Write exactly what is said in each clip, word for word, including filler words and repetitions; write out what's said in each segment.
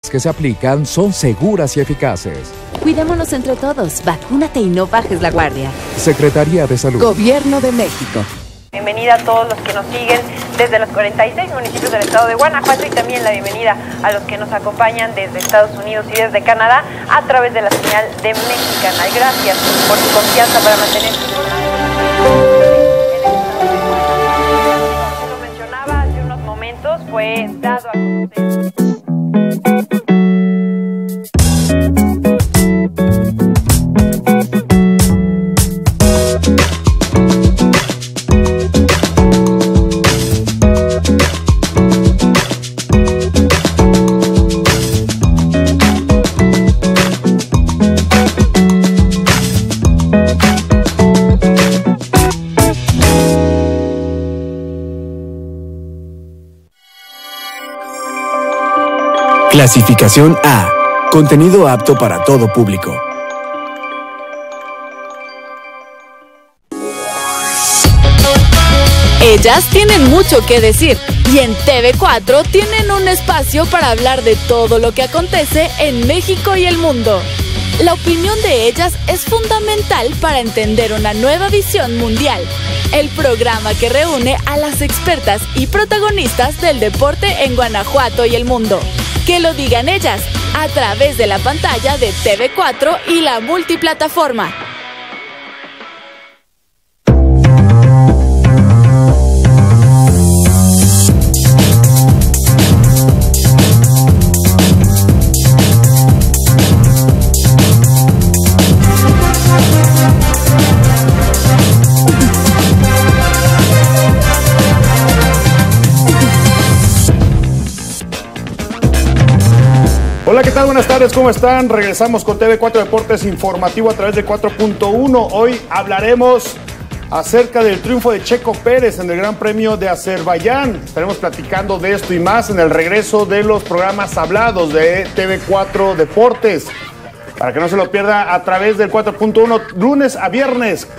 que se aplican son seguras y eficaces. Cuidémonos entre todos, vacúnate y no bajes la guardia. Secretaría de Salud. Gobierno de México. Bienvenida a todos los que nos siguen desde los cuarenta y seis municipios del estado de Guanajuato y también la bienvenida a los que nos acompañan desde Estados Unidos y desde Canadá a través de la señal de Mexicana. Gracias por su confianza para mantener su Como lo mencionaba hace unos momentos, fue dado a conocer. Clasificación A. Contenido apto para todo público. Ellas tienen mucho que decir y en T V cuatro tienen un espacio para hablar de todo lo que acontece en México y el mundo. La opinión de ellas es fundamental para entender una nueva visión mundial. El programa que reúne a las expertas y protagonistas del deporte en Guanajuato y el mundo. Que lo digan ellas, a través de la pantalla de T V cuatro y la multiplataforma. Hola, ¿qué tal? Buenas tardes, ¿cómo están? Regresamos con T V cuatro Deportes Informativo a través de cuatro punto uno. Hoy hablaremos acerca del triunfo de Checo Pérez en el Gran Premio de Azerbaiyán. Estaremos platicando de esto y más en el regreso de los programas hablados de T V cuatro Deportes. Para que no se lo pierda a través del cuatro punto uno, lunes a viernes.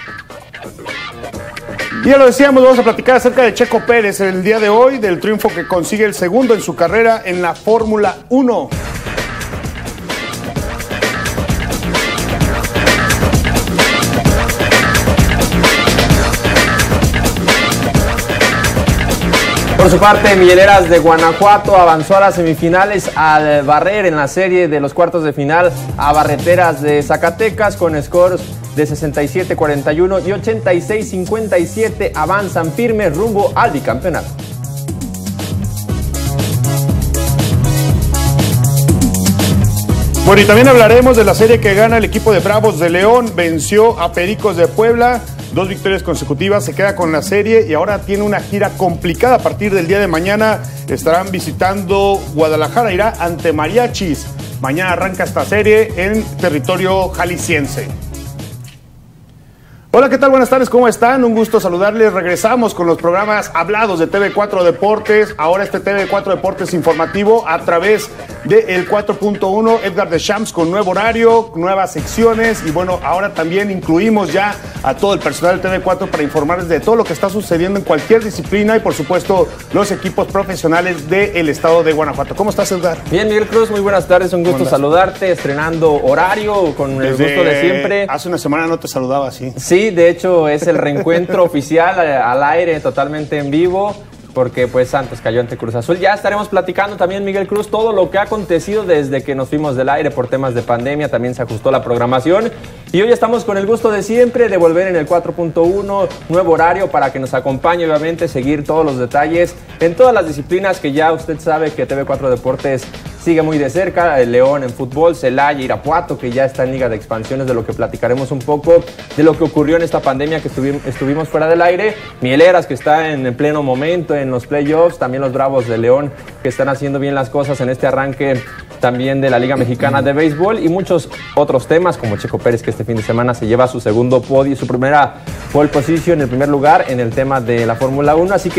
Y ya lo decíamos, vamos a platicar acerca de Checo Pérez el día de hoy, del triunfo que consigue el segundo en su carrera en la Fórmula uno. Por su parte, Migueleras de Guanajuato avanzó a las semifinales al barrer en la serie de los cuartos de final a Barreteras de Zacatecas con scores de sesenta y siete cuarenta y uno y ochenta y seis cincuenta y siete. Avanzan firmes rumbo al bicampeonato. Bueno, y también hablaremos de la serie que gana el equipo de Bravos de León. Venció a Pericos de Puebla. Dos victorias consecutivas, se queda con la serie y ahora tiene una gira complicada. A partir del día de mañana estarán visitando Guadalajara, irá ante Mariachis. Mañana arranca esta serie en territorio jalisciense. Hola, ¿qué tal? Buenas tardes, ¿cómo están? Un gusto saludarles. Regresamos con los programas hablados de T V cuatro Deportes. Ahora este T V cuatro Deportes Informativo a través del cuatro punto uno. Edgar Deschamps con nuevo horario, nuevas secciones. Y bueno, ahora también incluimos ya a todo el personal del T V cuatro para informarles de todo lo que está sucediendo en cualquier disciplina y por supuesto los equipos profesionales del estado de Guanajuato. ¿Cómo estás, Edgar? Bien, Miguel Cruz, muy buenas tardes. Un gusto saludarte, estrenando horario con el Desde gusto de siempre. Hace una semana no te saludaba así. Sí, de hecho es el reencuentro oficial al aire, totalmente en vivo, porque pues Santos cayó ante Cruz Azul. Ya estaremos platicando también, Miguel Cruz, todo lo que ha acontecido desde que nos fuimos del aire por temas de pandemia. También se ajustó la programación y hoy estamos con el gusto de siempre de volver en el cuatro punto uno, nuevo horario para que nos acompañe, obviamente seguir todos los detalles en todas las disciplinas que ya usted sabe que T V cuatro Deportes sigue muy de cerca. El León en fútbol, Celaya, Irapuato, que ya está en Liga de Expansiones, de lo que platicaremos un poco de lo que ocurrió en esta pandemia que estuvimos, estuvimos fuera del aire. Mieleras, que está en, en pleno momento en los playoffs, también los Bravos de León, que están haciendo bien las cosas en este arranque también de la Liga Mexicana de Béisbol, y muchos otros temas, como Checo Pérez, que este fin de semana se lleva su segundo podio, su primera pole position, el primer lugar en el tema de la Fórmula uno. Así que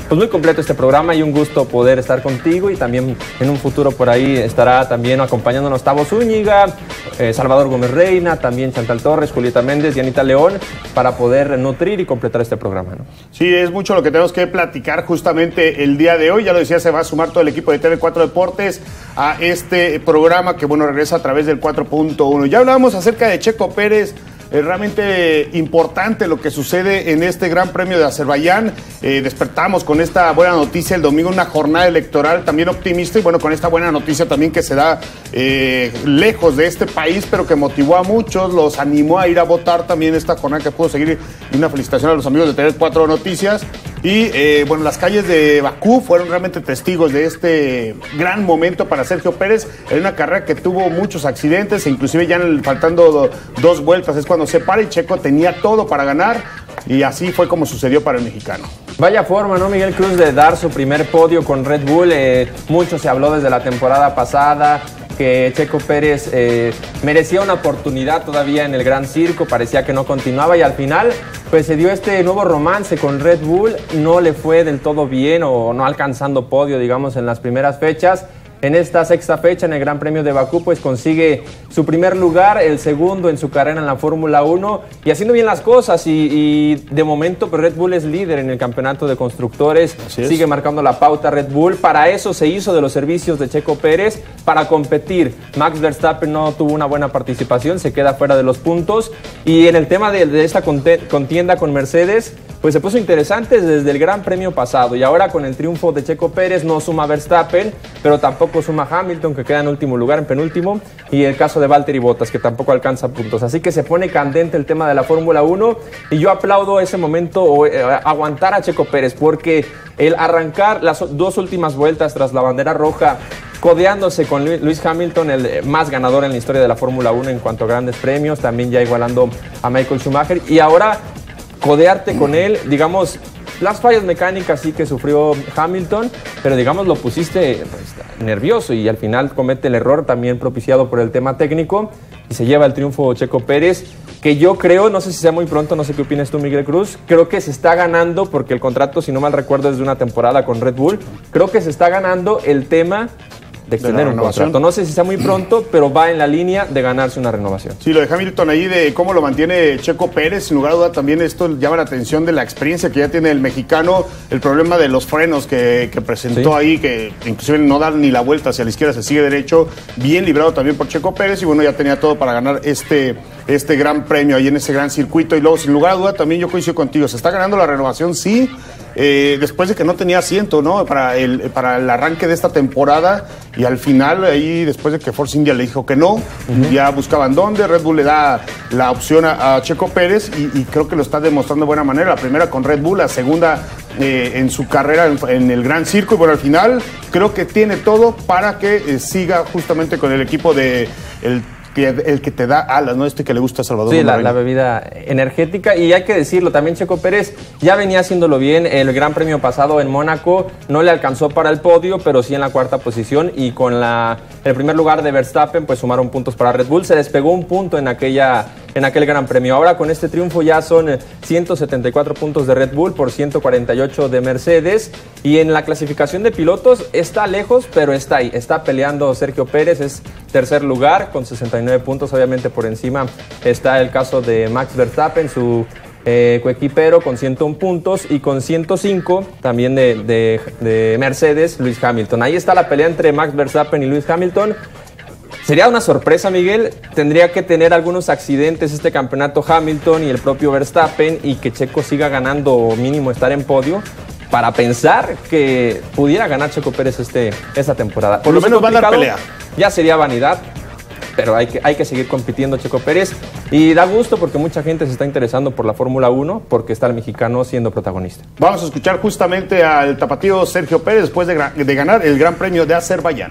pues muy completo este programa y un gusto poder estar contigo, y también en un futuro por ahí estará también acompañándonos Tavo Zúñiga, eh, Salvador Gómez Reina, también Chantal Torres, Julieta Méndez y Anita León, para poder nutrir y completar este programa, ¿no? Sí, es mucho lo que tenemos que platicar justamente el día de hoy. Ya lo decía, se va a sumar todo el equipo de T V cuatro Deportes a este programa que, bueno, regresa a través del cuatro punto uno. Ya hablábamos acerca de Checo Pérez. Es realmente importante lo que sucede en este Gran Premio de Azerbaiyán. Eh, despertamos con esta buena noticia el domingo, una jornada electoral también optimista, y bueno, con esta buena noticia también que se da eh, lejos de este país, pero que motivó a muchos, los animó a ir a votar también esta jornada que pudo seguir. Y una felicitación a los amigos de T V cuatro Noticias. Y eh, bueno, las calles de Bakú fueron realmente testigos de este gran momento para Sergio Pérez en una carrera que tuvo muchos accidentes, e inclusive ya faltando do, dos vueltas es cuando se para, y Checo tenía todo para ganar, y así fue como sucedió para el mexicano. Vaya forma, ¿no, Miguel Cruz, de dar su primer podio con Red Bull? Eh, mucho se habló desde la temporada pasada que Checo Pérez eh, merecía una oportunidad todavía en el Gran Circo, parecía que no continuaba, y al final pues se dio este nuevo romance con Red Bull. No le fue del todo bien, o no alcanzando podio, digamos, en las primeras fechas. En esta sexta fecha, en el Gran Premio de Bakú, pues consigue su primer lugar, el segundo en su carrera en la Fórmula uno, y haciendo bien las cosas, y, y de momento pues Red Bull es líder en el campeonato de constructores, sigue marcando la pauta Red Bull. Para eso se hizo de los servicios de Checo Pérez, para competir. Max Verstappen no tuvo una buena participación, se queda fuera de los puntos, y en el tema de, de esta contienda con Mercedes, pues se puso interesante desde el Gran Premio pasado, y ahora con el triunfo de Checo Pérez no suma Verstappen, pero tampoco suma Hamilton, que queda en último lugar, en penúltimo, y el caso de Valtteri Bottas, que tampoco alcanza puntos. Así que se pone candente el tema de la Fórmula uno, y yo aplaudo ese momento, o eh, aguantar a Checo Pérez, porque el arrancar las dos últimas vueltas tras la bandera roja, codeándose con Lewis Hamilton, el más ganador en la historia de la Fórmula uno en cuanto a grandes premios, también ya igualando a Michael Schumacher, y ahora codearte con él, digamos, las fallas mecánicas sí que sufrió Hamilton, pero digamos lo pusiste pues, nervioso, y al final comete el error también propiciado por el tema técnico, y se lleva el triunfo Checo Pérez, que yo creo, no sé si sea muy pronto, no sé qué opinas tú, Miguel Cruz, creo que se está ganando, porque el contrato, si no mal recuerdo, es de una temporada con Red Bull, creo que se está ganando el tema de extender un contrato. No sé si sea muy pronto, pero va en la línea de ganarse una renovación. Sí, lo de Hamilton ahí, de cómo lo mantiene Checo Pérez, sin lugar a duda también esto llama la atención de la experiencia que ya tiene el mexicano, el problema de los frenos que, que presentó sí. ahí, que inclusive no dan ni la vuelta hacia la izquierda, se sigue derecho, bien librado también por Checo Pérez, y bueno, ya tenía todo para ganar este, este gran premio ahí en ese gran circuito. Y luego, sin lugar a duda, también yo coincido contigo, se está ganando la renovación, sí, Eh, después de que no tenía asiento, ¿no? Para el, para el arranque de esta temporada, y al final ahí, después de que Force India le dijo que no, uh-huh. ya buscaban dónde, Red Bull le da la opción a, a Checo Pérez, y, y creo que lo está demostrando de buena manera, la primera con Red Bull, la segunda eh, en su carrera en, en el Gran Circo, y bueno, al final creo que tiene todo para que eh, siga justamente con el equipo de el Que el que te da alas, ¿no? Este que le gusta a Salvador. Sí, la, la bebida energética. Y hay que decirlo, también Checo Pérez ya venía haciéndolo bien. El Gran Premio pasado en Mónaco no le alcanzó para el podio, pero sí en la cuarta posición. Y con la, el primer lugar de Verstappen, pues sumaron puntos para Red Bull. Se despegó un punto en aquella... en aquel Gran Premio. Ahora con este triunfo ya son ciento setenta y cuatro puntos de Red Bull por ciento cuarenta y ocho de Mercedes, y en la clasificación de pilotos está lejos, pero está ahí, está peleando Sergio Pérez, es tercer lugar con sesenta y nueve puntos, obviamente por encima está el caso de Max Verstappen, su eh, coequipero, con ciento uno puntos, y con ciento cinco también de, de, de Mercedes, Lewis Hamilton. Ahí está la pelea entre Max Verstappen y Lewis Hamilton. Sería una sorpresa, Miguel, tendría que tener algunos accidentes este campeonato Hamilton y el propio Verstappen, y que Checo siga ganando, o mínimo estar en podio, para pensar que pudiera ganar Checo Pérez este, esta temporada. Por lo menos va a dar pelea. Ya sería vanidad, pero hay que, hay que seguir compitiendo Checo Pérez, y da gusto porque mucha gente se está interesando por la Fórmula uno, porque está el mexicano siendo protagonista. Vamos a escuchar justamente al tapatío Sergio Pérez después de, de ganar el Gran Premio de Azerbaiyán.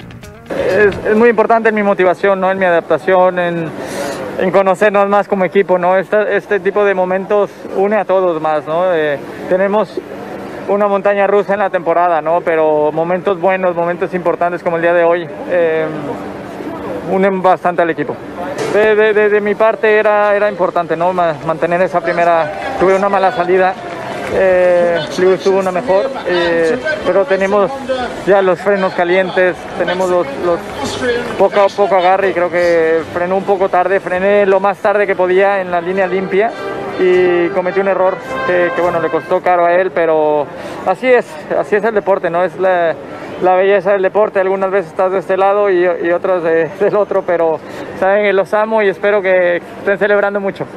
Es, es muy importante en mi motivación, ¿no? En mi adaptación, en, en conocernos más como equipo, ¿no? Este, este tipo de momentos une a todos más, ¿no? Eh, tenemos una montaña rusa en la temporada, ¿no? Pero momentos buenos, momentos importantes como el día de hoy, eh, unen bastante al equipo. De, de, de, de mi parte era, era importante, ¿no? Mantener esa primera, tuve una mala salida eh, Lewis tuvo una mejor, eh, pero tenemos ya los frenos calientes, tenemos los, los poco, poco agarre y creo que frenó un poco tarde, frené lo más tarde que podía en la línea limpia y cometí un error que, que bueno, le costó caro a él, pero así es, así es el deporte, ¿no? Es la, la belleza del deporte. Algunas veces estás de este lado y, y otras de, del otro, pero saben que los amo y espero que estén celebrando mucho.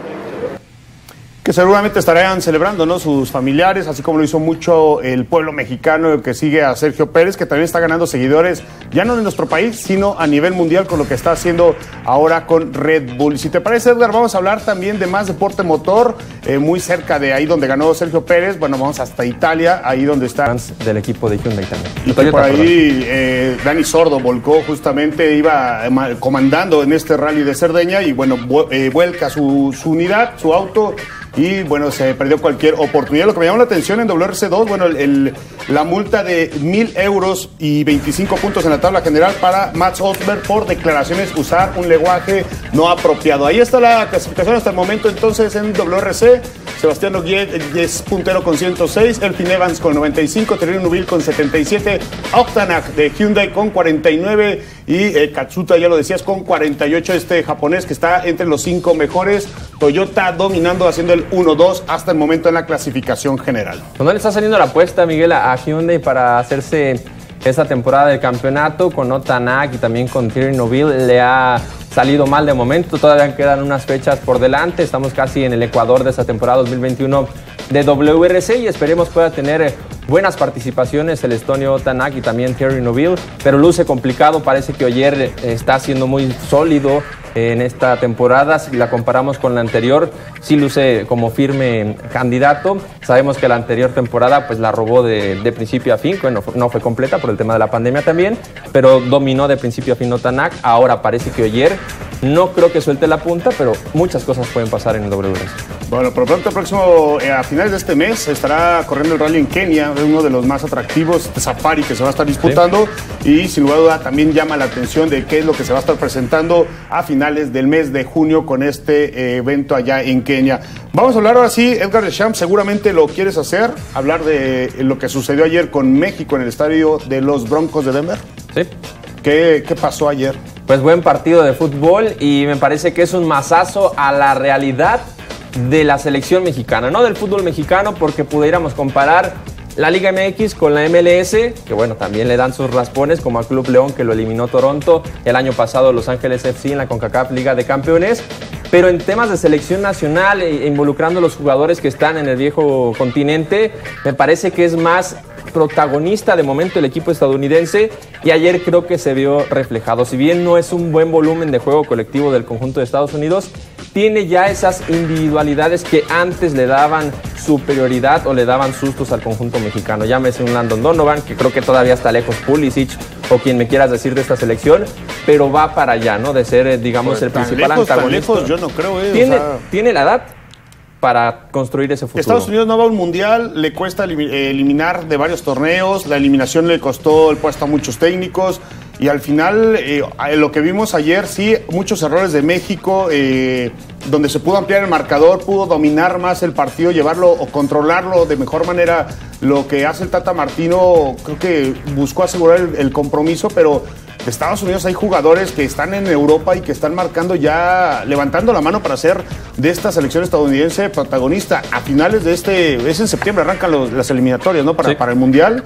Que seguramente estarán celebrando, ¿no? Sus familiares, así como lo hizo mucho el pueblo mexicano que sigue a Sergio Pérez, que también está ganando seguidores, ya no en nuestro país, sino a nivel mundial con lo que está haciendo ahora con Red Bull. Y si te parece, Edgar, vamos a hablar también de más deporte motor, eh, muy cerca de ahí donde ganó Sergio Pérez. Bueno, vamos hasta Italia, ahí donde está del equipo de Hyundai también. Y que por ahí eh, Dani Sordo volcó justamente, iba eh, comandando en este rally de Cerdeña y bueno, eh, vuelca su, su unidad, su auto. Y bueno, se perdió cualquier oportunidad. Lo que me llamó la atención en W R C dos, bueno, el, el, la multa de mil euros y veinticinco puntos en la tabla general para Max Osberg por declaraciones, usar un lenguaje no apropiado. Ahí está la clasificación hasta el momento entonces en W R C. Sebastián Ogier es puntero con ciento seis, Elfyn Evans con noventa y cinco, Thierry Neuville con setenta y siete, Octanak de Hyundai con cuarenta y nueve y eh, Katsuta, ya lo decías, con cuarenta y ocho, este japonés que está entre los cinco mejores. Toyota dominando, haciendo el uno dos hasta el momento en la clasificación general. ¿Dónde le está saliendo la apuesta, Miguel, a Hyundai para hacerse esta temporada del campeonato? Con Octanak y también con Thierry Neuville le ha salido mal de momento, todavía quedan unas fechas por delante, estamos casi en el Ecuador de esta temporada dos mil veintiuno de W R C y esperemos pueda tener buenas participaciones el estonio Octanak y también Thierry Neuville, pero luce complicado, parece que Ogier está siendo muy sólido en esta temporada, si la comparamos con la anterior, sí luce como firme candidato. Sabemos que la anterior temporada pues la robó de, de principio a fin, bueno, no fue completa por el tema de la pandemia también, pero dominó de principio a fin Octanak. Ahora parece que Ogier no creo que suelte la punta, pero muchas cosas pueden pasar en el W R C. Bueno, por lo pronto, el próximo, eh, a finales de este mes, estará corriendo el rally en Kenia, uno de los más atractivos, este Safari que se va a estar disputando, sí. Y sin lugar a duda también llama la atención de qué es lo que se va a estar presentando a finales del mes de junio con este eh, evento allá en Kenia. Vamos a hablar ahora sí, Edgar Deschamps, seguramente lo quieres hacer, hablar de lo que sucedió ayer con México en el estadio de los Broncos de Denver. Sí. ¿Qué, qué pasó ayer? Pues buen partido de fútbol y me parece que es un mazazo a la realidad de la selección mexicana, no del fútbol mexicano, porque pudiéramos comparar la Liga M X con la M L S, que bueno, también le dan sus raspones, como al Club León que lo eliminó Toronto, el año pasado Los Ángeles F C en la CONCACAF Liga de Campeones, pero en temas de selección nacional e involucrando a los jugadores que están en el viejo continente, me parece que es más protagonista de momento el equipo estadounidense y ayer creo que se vio reflejado. Si bien no es un buen volumen de juego colectivo del conjunto de Estados Unidos, tiene ya esas individualidades que antes le daban superioridad o le daban sustos al conjunto mexicano. Llámese un Landon Donovan, que creo que todavía está lejos, Pulisic o quien me quieras decir de esta selección, pero va para allá, ¿no? De ser, digamos, pues el principal lejos, antagonista. Tan lejos, yo no creo, eh, ¿Tiene, o sea... ¿Tiene la edad para construir ese futuro? Estados Unidos no va a un mundial, le cuesta eliminar de varios torneos, la eliminación le costó el puesto a muchos técnicos y al final eh, lo que vimos ayer, sí, muchos errores de México, eh, donde se pudo ampliar el marcador, pudo dominar más el partido, llevarlo o controlarlo de mejor manera. Lo que hace el Tata Martino, creo que buscó asegurar el, el compromiso, pero de Estados Unidos hay jugadores que están en Europa y que están marcando ya, levantando la mano para ser de esta selección estadounidense protagonista. A finales de este, es en septiembre, arrancan los, las eliminatorias, ¿no? Para, sí. para el Mundial.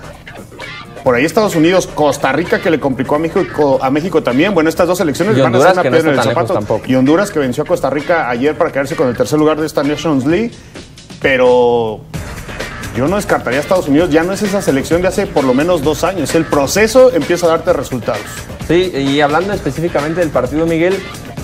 Por ahí Estados Unidos, Costa Rica que le complicó a México, a México también. Bueno, estas dos selecciones van a ser una piedra en el zapato. Y Honduras que venció a Costa Rica ayer para quedarse con el tercer lugar de esta Nations League. Pero yo no descartaría a Estados Unidos, ya no es esa selección de hace por lo menos dos años. El proceso empieza a darte resultados. Sí, y hablando específicamente del partido, Miguel,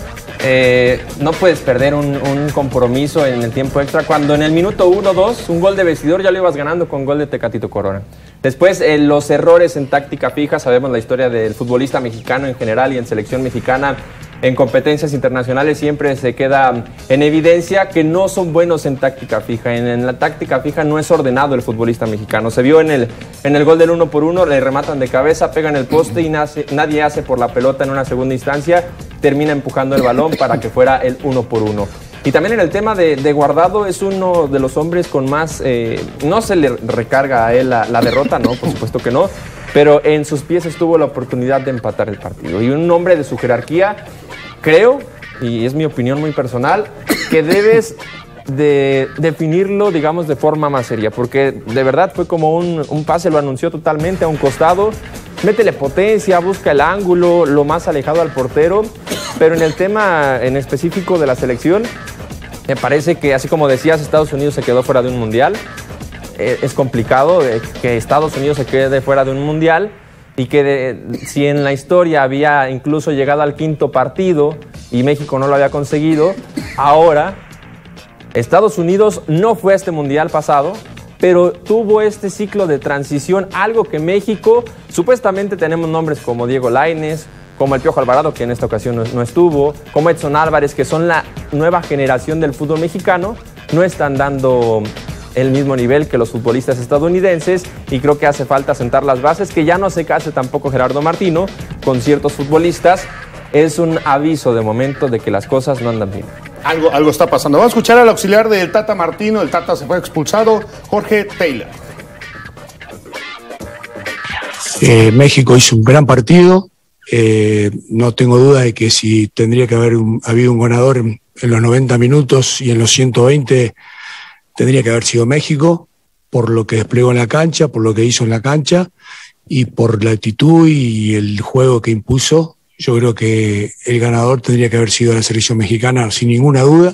eh, no puedes perder un, un compromiso en el tiempo extra cuando en el minuto uno dos, un gol de vestidor, ya lo ibas ganando con gol de Tecatito Corona. Después, eh, los errores en táctica fija, sabemos la historia del futbolista mexicano en general y en selección mexicana. En competencias internacionales siempre se queda en evidencia que no son buenos en táctica fija. En, en la táctica fija no es ordenado el futbolista mexicano. Se vio en el, en el gol del uno por uno, le rematan de cabeza, pegan el poste y nace, nadie hace por la pelota en una segunda instancia. Termina empujando el balón para que fuera el uno por uno. Y también en el tema de, de Guardado, es uno de los hombres con más... Eh, no se le recarga a él la, la derrota, no, por supuesto que no, pero en sus pies estuvo la oportunidad de empatar el partido. Y un hombre de su jerarquía, creo, y es mi opinión muy personal, que debes de definirlo, digamos, de forma más seria, porque de verdad fue como un, un pase, lo anunció totalmente a un costado, métele potencia, busca el ángulo, lo más alejado al portero, pero en el tema en específico de la selección, me parece que, así como decías, Estados Unidos se quedó fuera de un mundial. Eh, es complicado eh, que Estados Unidos se quede fuera de un mundial y que de, si en la historia había incluso llegado al quinto partido y México no lo había conseguido, ahora Estados Unidos no fue a este mundial pasado, pero tuvo este ciclo de transición, algo que México, supuestamente tenemos nombres como Diego Lainez, como el Piojo Alvarado, que en esta ocasión no, no estuvo, como Edson Álvarez, que son la nueva generación del fútbol mexicano, no están dando el mismo nivel que los futbolistas estadounidenses, y creo que hace falta sentar las bases, que ya no se case tampoco Gerardo Martino con ciertos futbolistas. Es un aviso de momento de que las cosas no andan bien. Algo, algo está pasando. Vamos a escuchar al auxiliar del Tata Martino. El Tata se fue expulsado, Jorge Taylor. Eh, México hizo un gran partido. Eh, no tengo duda de que si tendría que haber un, habido un ganador en, en los noventa minutos y en los ciento veinte, tendría que haber sido México, por lo que desplegó en la cancha, por lo que hizo en la cancha y por la actitud y el juego que impuso. Yo creo que el ganador tendría que haber sido la selección mexicana sin ninguna duda,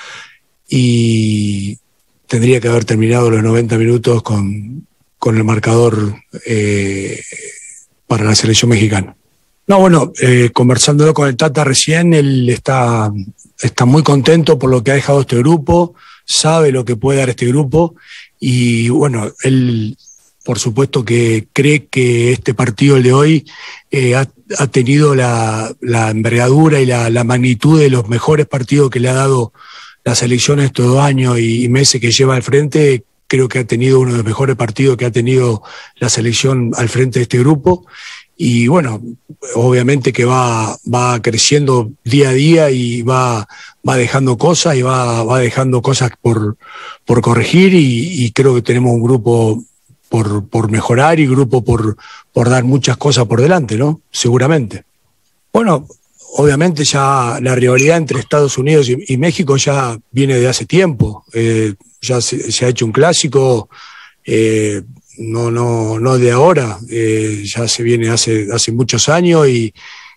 y tendría que haber terminado los noventa minutos con, con el marcador eh, para la selección mexicana. No, bueno, eh, conversándolo con el Tata recién, él está, está muy contento por lo que ha dejado este grupo, sabe lo que puede dar este grupo, y bueno, él por supuesto que cree que este partido, el de hoy, eh, ha, ha tenido la, la envergadura y la, la magnitud de los mejores partidos que le ha dado la selección estos dos años y, y meses que lleva al frente. Creo que ha tenido uno de los mejores partidos que ha tenido la selección al frente de este grupo. Y bueno, obviamente que va, va creciendo día a día y va, va dejando cosas y va, va dejando cosas por, por corregir, y, y creo que tenemos un grupo por, por mejorar y grupo por, por dar muchas cosas por delante, ¿no? Seguramente. Bueno, obviamente ya la rivalidad entre Estados Unidos y, y México ya viene de hace tiempo. Eh, ya se, se ha hecho un clásico, eh, no, no, no de ahora, eh, ya se viene hace, hace muchos años y,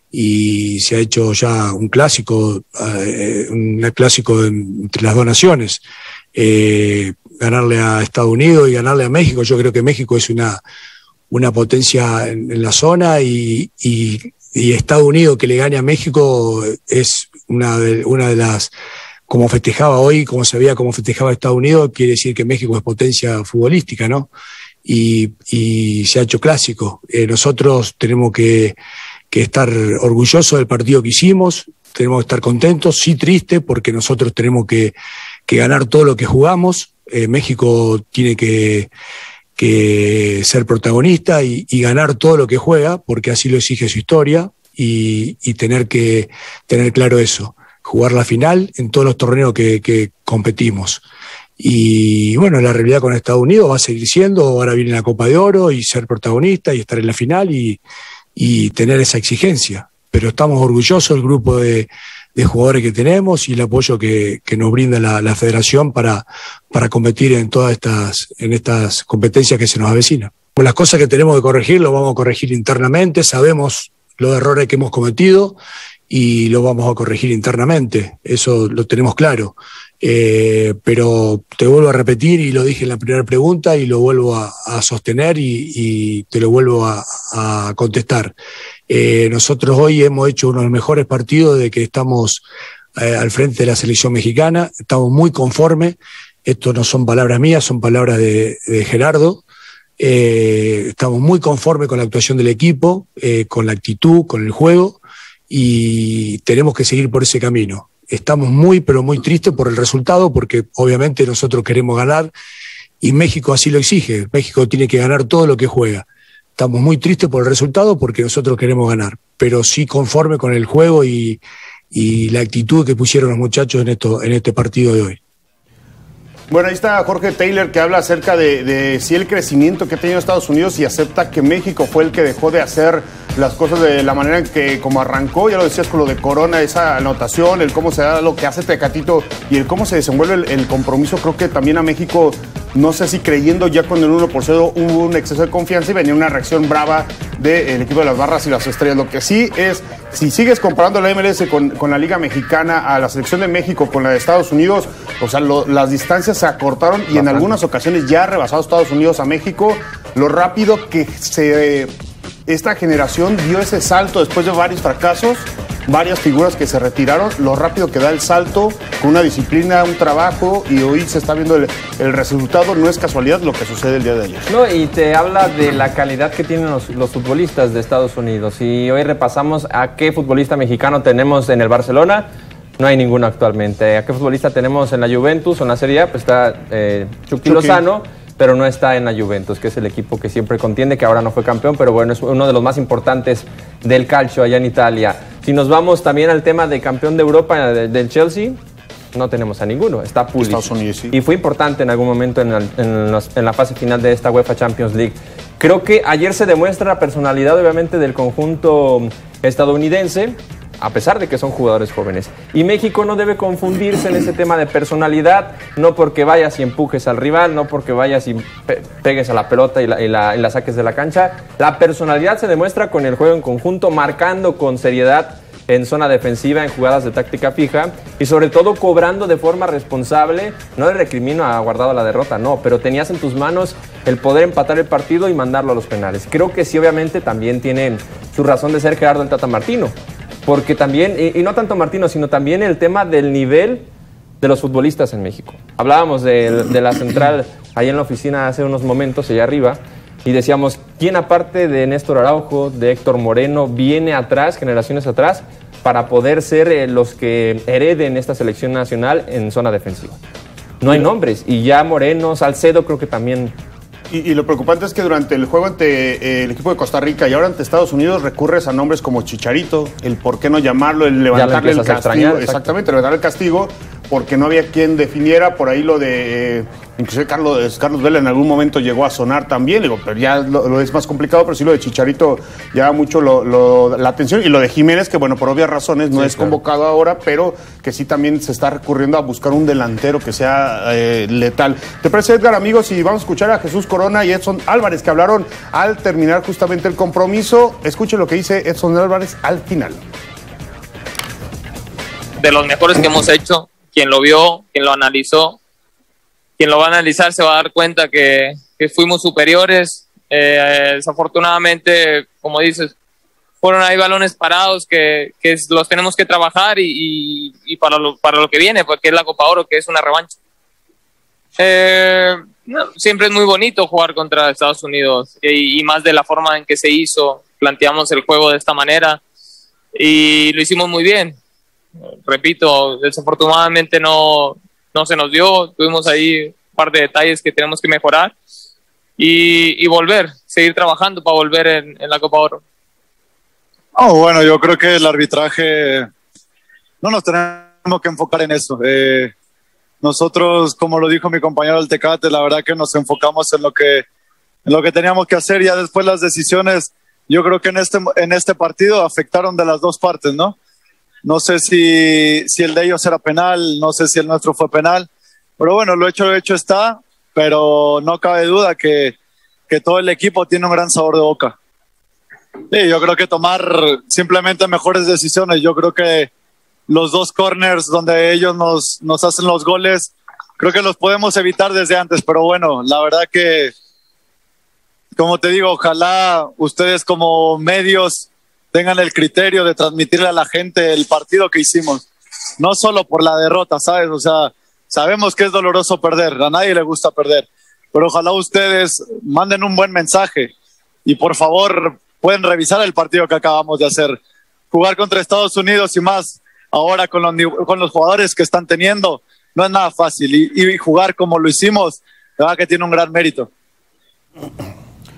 y se ha hecho ya un clásico, eh, un clásico entre las dos naciones. Eh, ganarle a Estados Unidos y ganarle a México, yo creo que México es una, una potencia en, en la zona, y, y, y Estados Unidos que le gane a México es una de, una de las, como festejaba hoy, como se veía como festejaba Estados Unidos, quiere decir que México es potencia futbolística, ¿no? Y, y se ha hecho clásico. Eh, nosotros tenemos que, que estar orgullosos del partido que hicimos, tenemos que estar contentos, sí tristes, porque nosotros tenemos que, que ganar todo lo que jugamos. Eh, México tiene que, que ser protagonista y, y ganar todo lo que juega, porque así lo exige su historia, y, y tener que tener claro eso, jugar la final en todos los torneos que, que competimos. Y bueno, la realidad con Estados Unidos va a seguir siendo, ahora viene la Copa de Oro, y ser protagonista y estar en la final y, y tener esa exigencia. Pero estamos orgullosos del grupo de, de jugadores que tenemos y el apoyo que, que nos brinda la, la federación para, para competir en todas estas, en estas competencias que se nos avecinan. Pues las cosas que tenemos que corregir, lo vamos a corregir internamente, sabemos los errores que hemos cometido y lo vamos a corregir internamente, eso lo tenemos claro. Eh, pero te vuelvo a repetir, y lo dije en la primera pregunta y lo vuelvo a, a sostener y, y te lo vuelvo a, a contestar. Eh, nosotros hoy hemos hecho uno de los mejores partidos de que estamos eh, al frente de la selección mexicana, estamos muy conformes, esto no son palabras mías, son palabras de, de Gerardo. Eh, estamos muy conformes con la actuación del equipo, eh, con la actitud, con el juego, y tenemos que seguir por ese camino. Estamos muy, pero muy tristes por el resultado, porque obviamente nosotros queremos ganar y México así lo exige. México tiene que ganar todo lo que juega. Estamos muy tristes por el resultado porque nosotros queremos ganar, pero sí conforme con el juego y, y la actitud que pusieron los muchachos en, esto, en este partido de hoy. Bueno, ahí está Jorge Taylor, que habla acerca de, de si el crecimiento que ha tenido Estados Unidos, y acepta que México fue el que dejó de hacer las cosas de la manera en que como arrancó. Ya lo decías con lo de Corona, esa anotación, el cómo se da lo que hace Tecatito y el cómo se desenvuelve el, el compromiso. Creo que también a México, no sé si creyendo ya con el uno por cero hubo un exceso de confianza y venía una reacción brava del equipo de las Barras y las Estrellas. Lo que sí es, si sigues comparando la M L S con, con la Liga Mexicana, a la selección de México con la de Estados Unidos, o sea, lo, las distancias se acortaron y Bastante. En algunas ocasiones ya ha rebasado Estados Unidos a México. Lo rápido que se... Esta generación dio ese salto después de varios fracasos, varias figuras que se retiraron, lo rápido que da el salto, con una disciplina, un trabajo, y hoy se está viendo el, el resultado. No es casualidad lo que sucede el día de ayer. No, y te habla de la calidad que tienen los, los futbolistas de Estados Unidos. Y hoy repasamos a qué futbolista mexicano tenemos en el Barcelona. No hay ninguno actualmente. ¿A qué futbolista tenemos en la Juventus o en la Serie A? Pues está eh, Chucky, Chucky Lozano, pero no está en la Juventus, que es el equipo que siempre contiende, que ahora no fue campeón, pero bueno, es uno de los más importantes del calcio allá en Italia. Si nos vamos también al tema de campeón de Europa de, del Chelsea, no tenemos a ninguno, está Pulisic. Estados Unidos, sí. Y fue importante en algún momento en, el, en, los, en la fase final de esta UEFA Champions League. Creo que ayer se demuestra la personalidad, obviamente, del conjunto estadounidense, a pesar de que son jugadores jóvenes. Y México no debe confundirse en ese tema de personalidad, no porque vayas y empujes al rival, no porque vayas y pe pegues a la pelota y la, y, la, y la saques de la cancha. La personalidad se demuestra con el juego en conjunto, marcando con seriedad en zona defensiva, en jugadas de táctica fija y sobre todo cobrando de forma responsable. No le recrimino a Guardado la derrota, no, pero tenías en tus manos el poder empatar el partido y mandarlo a los penales. Creo que sí, obviamente, también tiene su razón de ser Gerardo el Tata Martino. Porque también, y, y no tanto Martino, sino también el tema del nivel de los futbolistas en México. Hablábamos de, de la central ahí en la oficina hace unos momentos, allá arriba, y decíamos, ¿quién aparte de Néstor Araujo, de Héctor Moreno, viene atrás, generaciones atrás, para poder ser eh, los que hereden esta selección nacional en zona defensiva? No hay nombres, y ya Moreno, Salcedo creo que también... Y, y lo preocupante es que durante el juego ante eh, el equipo de Costa Rica y ahora ante Estados Unidos recurres a nombres como Chicharito, el por qué no llamarlo, el levantarle el castigo. Extrañar, exactamente, levantar el castigo, porque no había quien definiera. Por ahí lo de, eh, inclusive Carlos, Carlos Vela en algún momento llegó a sonar también, digo, pero ya lo, lo es más complicado, pero sí lo de Chicharito llama mucho lo, lo, la atención. Y lo de Jiménez, que bueno, por obvias razones no sí, es claro. convocado ahora, pero que sí también se está recurriendo a buscar un delantero que sea eh, letal. ¿Te parece, Edgar, amigos? Y vamos a escuchar a Jesús Corona y Edson Álvarez, que hablaron al terminar justamente el compromiso. Escuchen lo que dice Edson Álvarez al final. De los mejores que hemos hecho, quien lo vio, quien lo analizó, quien lo va a analizar se va a dar cuenta que, que fuimos superiores. Eh, desafortunadamente, como dices, fueron ahí balones parados que, que los tenemos que trabajar y, y, y para, lo, para lo que viene, porque es la Copa Oro, que es una revancha. Eh, no, siempre es muy bonito jugar contra Estados Unidos y, y más de la forma en que se hizo. Planteamos el juego de esta manera y lo hicimos muy bien. Repito, desafortunadamente no, no se nos dio, tuvimos ahí un par de detalles que tenemos que mejorar y, y volver, seguir trabajando para volver en, en la Copa Oro. Oh, bueno, yo creo que el arbitraje, no nos tenemos que enfocar en eso. Eh, nosotros, como lo dijo mi compañero del Tecate, la verdad que nos enfocamos en lo que, en lo que teníamos que hacer. Ya después las decisiones, yo creo que en este, en este partido afectaron de las dos partes, ¿no? No sé si, si el de ellos era penal, no sé si el nuestro fue penal, pero bueno, lo hecho, lo hecho está, pero no cabe duda que, que todo el equipo tiene un gran sabor de boca. Sí, yo creo que tomar simplemente mejores decisiones. Yo creo que los dos corners donde ellos nos, nos hacen los goles, creo que los podemos evitar desde antes, pero bueno, la verdad que, como te digo, ojalá ustedes como medios tengan el criterio de transmitirle a la gente el partido que hicimos, no solo por la derrota, ¿sabes? O sea, sabemos que es doloroso perder, a nadie le gusta perder, pero ojalá ustedes manden un buen mensaje y por favor pueden revisar el partido que acabamos de hacer. Jugar contra Estados Unidos y más ahora con los, con los jugadores que están teniendo no es nada fácil y, y jugar como lo hicimos, la verdad que tiene un gran mérito.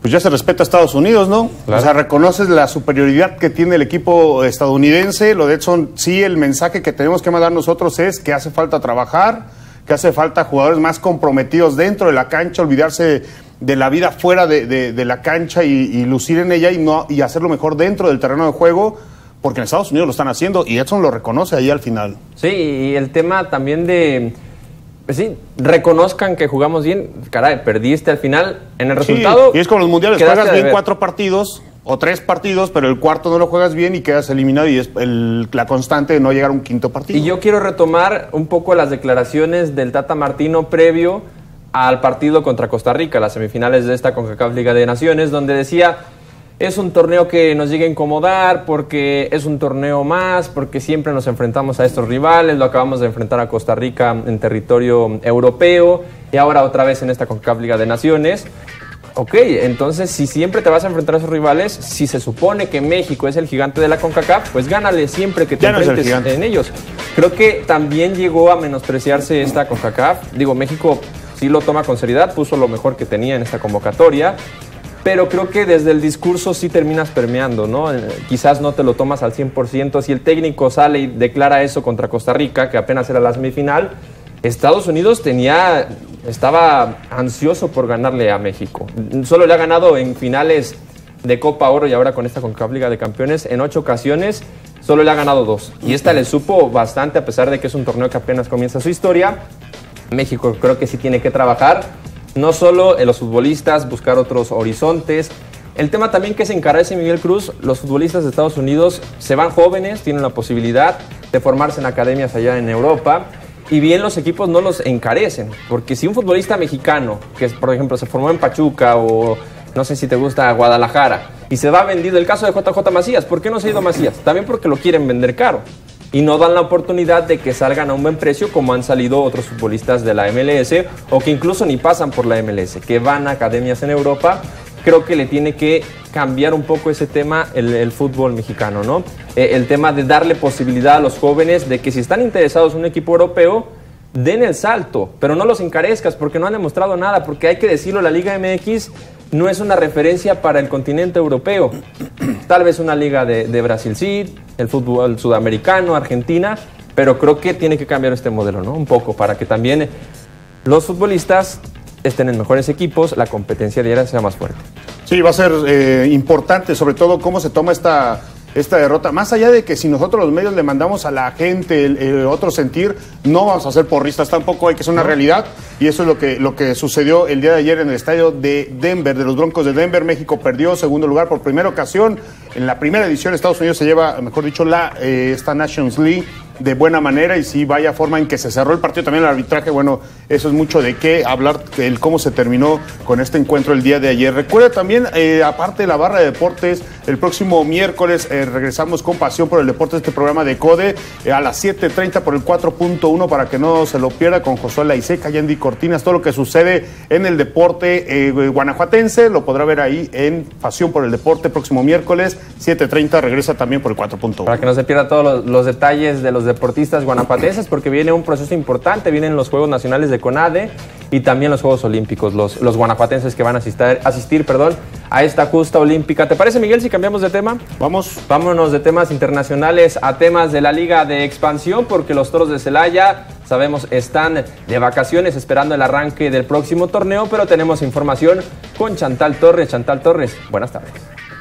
pues ya se respeta a Estados Unidos, ¿no? Claro. O sea, reconoces la superioridad que tiene el equipo estadounidense. Lo de Edson, sí, el mensaje que tenemos que mandar nosotros es que hace falta trabajar, que hace falta jugadores más comprometidos dentro de la cancha, olvidarse de la vida fuera de, de, de la cancha y, y lucir en ella y, no, y hacerlo mejor dentro del terreno de juego, porque en Estados Unidos lo están haciendo y Edson lo reconoce ahí al final. Sí, y el tema también de... Pues sí, reconozcan que jugamos bien. Caray, perdiste al final en el resultado. Sí, y es con los mundiales, juegas bien cuatro partidos o tres partidos, pero el cuarto no lo juegas bien y quedas eliminado y es el, la constante de no llegar a un quinto partido. Y yo quiero retomar un poco las declaraciones del Tata Martino previo al partido contra Costa Rica, las semifinales de esta CONCACAF Liga de Naciones, donde decía... Es un torneo que nos llega a incomodar porque es un torneo más, porque siempre nos enfrentamos a estos rivales, lo acabamos de enfrentar a Costa Rica en territorio europeo y ahora otra vez en esta CONCACAF Liga de Naciones. Ok, entonces si siempre te vas a enfrentar a esos rivales, si se supone que México es el gigante de la CONCACAF, pues gánale siempre que te ya enfrentes no en ellos. Creo que también llegó a menospreciarse esta CONCACAF. Digo, México sí lo toma con seriedad, puso lo mejor que tenía en esta convocatoria. Pero creo que desde el discurso sí terminas permeando, ¿no? Eh, quizás no te lo tomas al cien por ciento. Si el técnico sale y declara eso contra Costa Rica, que apenas era la semifinal, Estados Unidos tenía, estaba ansioso por ganarle a México. Solo le ha ganado en finales de Copa Oro y ahora con esta CONCACAF Liga de Campeones en ocho ocasiones. Solo le ha ganado dos. Y esta le supo bastante, a pesar de que es un torneo que apenas comienza su historia. México creo que sí tiene que trabajar. No solo en los futbolistas, buscar otros horizontes. El tema también que se encarece Miguel Cruz, los futbolistas de Estados Unidos se van jóvenes, tienen la posibilidad de formarse en academias allá en Europa y bien los equipos no los encarecen, porque si un futbolista mexicano, que por ejemplo se formó en Pachuca o no sé si te gusta Guadalajara, y se va vendido, el caso de J J Macías, ¿por qué no se ha ido Macías? También porque lo quieren vender caro. Y no dan la oportunidad de que salgan a un buen precio como han salido otros futbolistas de la M L S o que incluso ni pasan por la M L S, que van a academias en Europa. Creo que le tiene que cambiar un poco ese tema el, el fútbol mexicano, ¿no? Eh, el tema de darle posibilidad a los jóvenes de que si están interesados en un equipo europeo, den el salto, pero no los encarezcas porque no han demostrado nada, porque hay que decirlo, la Liga M X no es una referencia para el continente europeo. Tal vez una liga de, de Brasil sí, el fútbol sudamericano, Argentina, pero creo que tiene que cambiar este modelo, ¿no? Un poco, para que también los futbolistas estén en mejores equipos, la competencia diaria sea más fuerte. Sí, va a ser eh, importante, sobre todo cómo se toma esta... esta derrota, más allá de que si nosotros los medios le mandamos a la gente el, el otro sentir, no vamos a ser porristas tampoco, hay que ser una realidad, y eso es lo que, lo que sucedió el día de ayer en el estadio de Denver, de los Broncos de Denver. México perdió segundo lugar por primera ocasión, en la primera edición Estados Unidos se lleva, mejor dicho, la eh, esta Nations League de buena manera, y sí, vaya forma en que se cerró el partido, también el arbitraje, bueno, eso es mucho de qué hablar, el cómo se terminó con este encuentro el día de ayer. Recuerda también, eh, aparte de la barra de deportes, el próximo miércoles eh, regresamos con Pasión por el Deporte, este programa de CODE, eh, a las siete treinta por el cuatro punto uno, para que no se lo pierda, con Josué Laiseca, Yandy Cortinas, todo lo que sucede en el deporte eh, guanajuatense, lo podrá ver ahí en Pasión por el Deporte, próximo miércoles, siete treinta, regresa también por el cuatro punto uno. Para que no se pierda todos los, los detalles de los deportistas guanajuatenses, porque viene un proceso importante, vienen los Juegos Nacionales de CONADE y también los Juegos Olímpicos, los, los guanajuatenses que van a asistir, asistir perdón, a esta justa olímpica. ¿Te parece, Miguel, si cambiamos de tema? Vamos. Vámonos de temas internacionales a temas de la Liga de Expansión, porque los Toros de Celaya, sabemos, están de vacaciones esperando el arranque del próximo torneo, pero tenemos información con Chantal Torres. Chantal Torres, buenas tardes.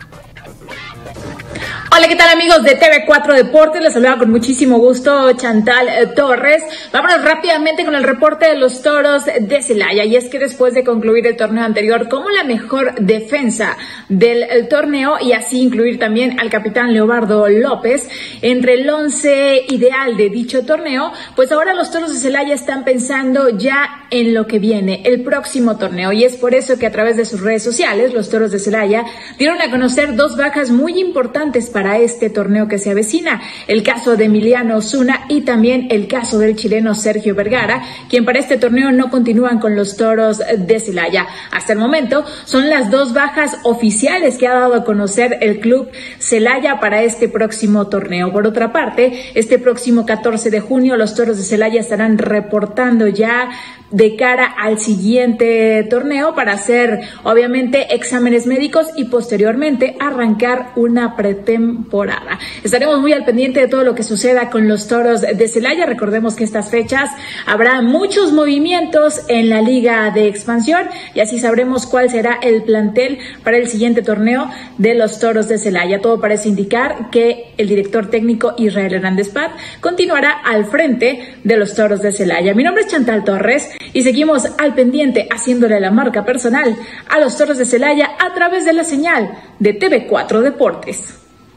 Hola, ¿qué tal, amigos de T V cuatro Deportes? Les saluda con muchísimo gusto Chantal eh, Torres. Vámonos rápidamente con el reporte de los Toros de Celaya. Y es que después de concluir el torneo anterior como la mejor defensa del el torneo, y así incluir también al capitán Leobardo López entre el once ideal de dicho torneo, pues ahora los Toros de Celaya están pensando ya en lo que viene, el próximo torneo. Y es por eso que a través de sus redes sociales, los Toros de Celaya dieron a conocer dos bajas muy importantes para para este torneo que se avecina, el caso de Emiliano Osuna y también el caso del chileno Sergio Vergara, quien para este torneo no continúan con los Toros de Celaya. Hasta el momento son las dos bajas oficiales que ha dado a conocer el club Celaya para este próximo torneo. Por otra parte, este próximo catorce de junio los Toros de Celaya estarán reportando ya de cara al siguiente torneo para hacer obviamente exámenes médicos y posteriormente arrancar una pretemporada. Estaremos muy al pendiente de todo lo que suceda con los Toros de Celaya. Recordemos que estas fechas habrá muchos movimientos en la Liga de Expansión y así sabremos cuál será el plantel para el siguiente torneo de los Toros de Celaya. Todo parece indicar que el director técnico Israel Hernández Paz continuará al frente de los Toros de Celaya. Mi nombre es Chantal Torres y seguimos al pendiente haciéndole la marca personal a los Toros de Celaya a través de la señal de T V cuatro Deportes.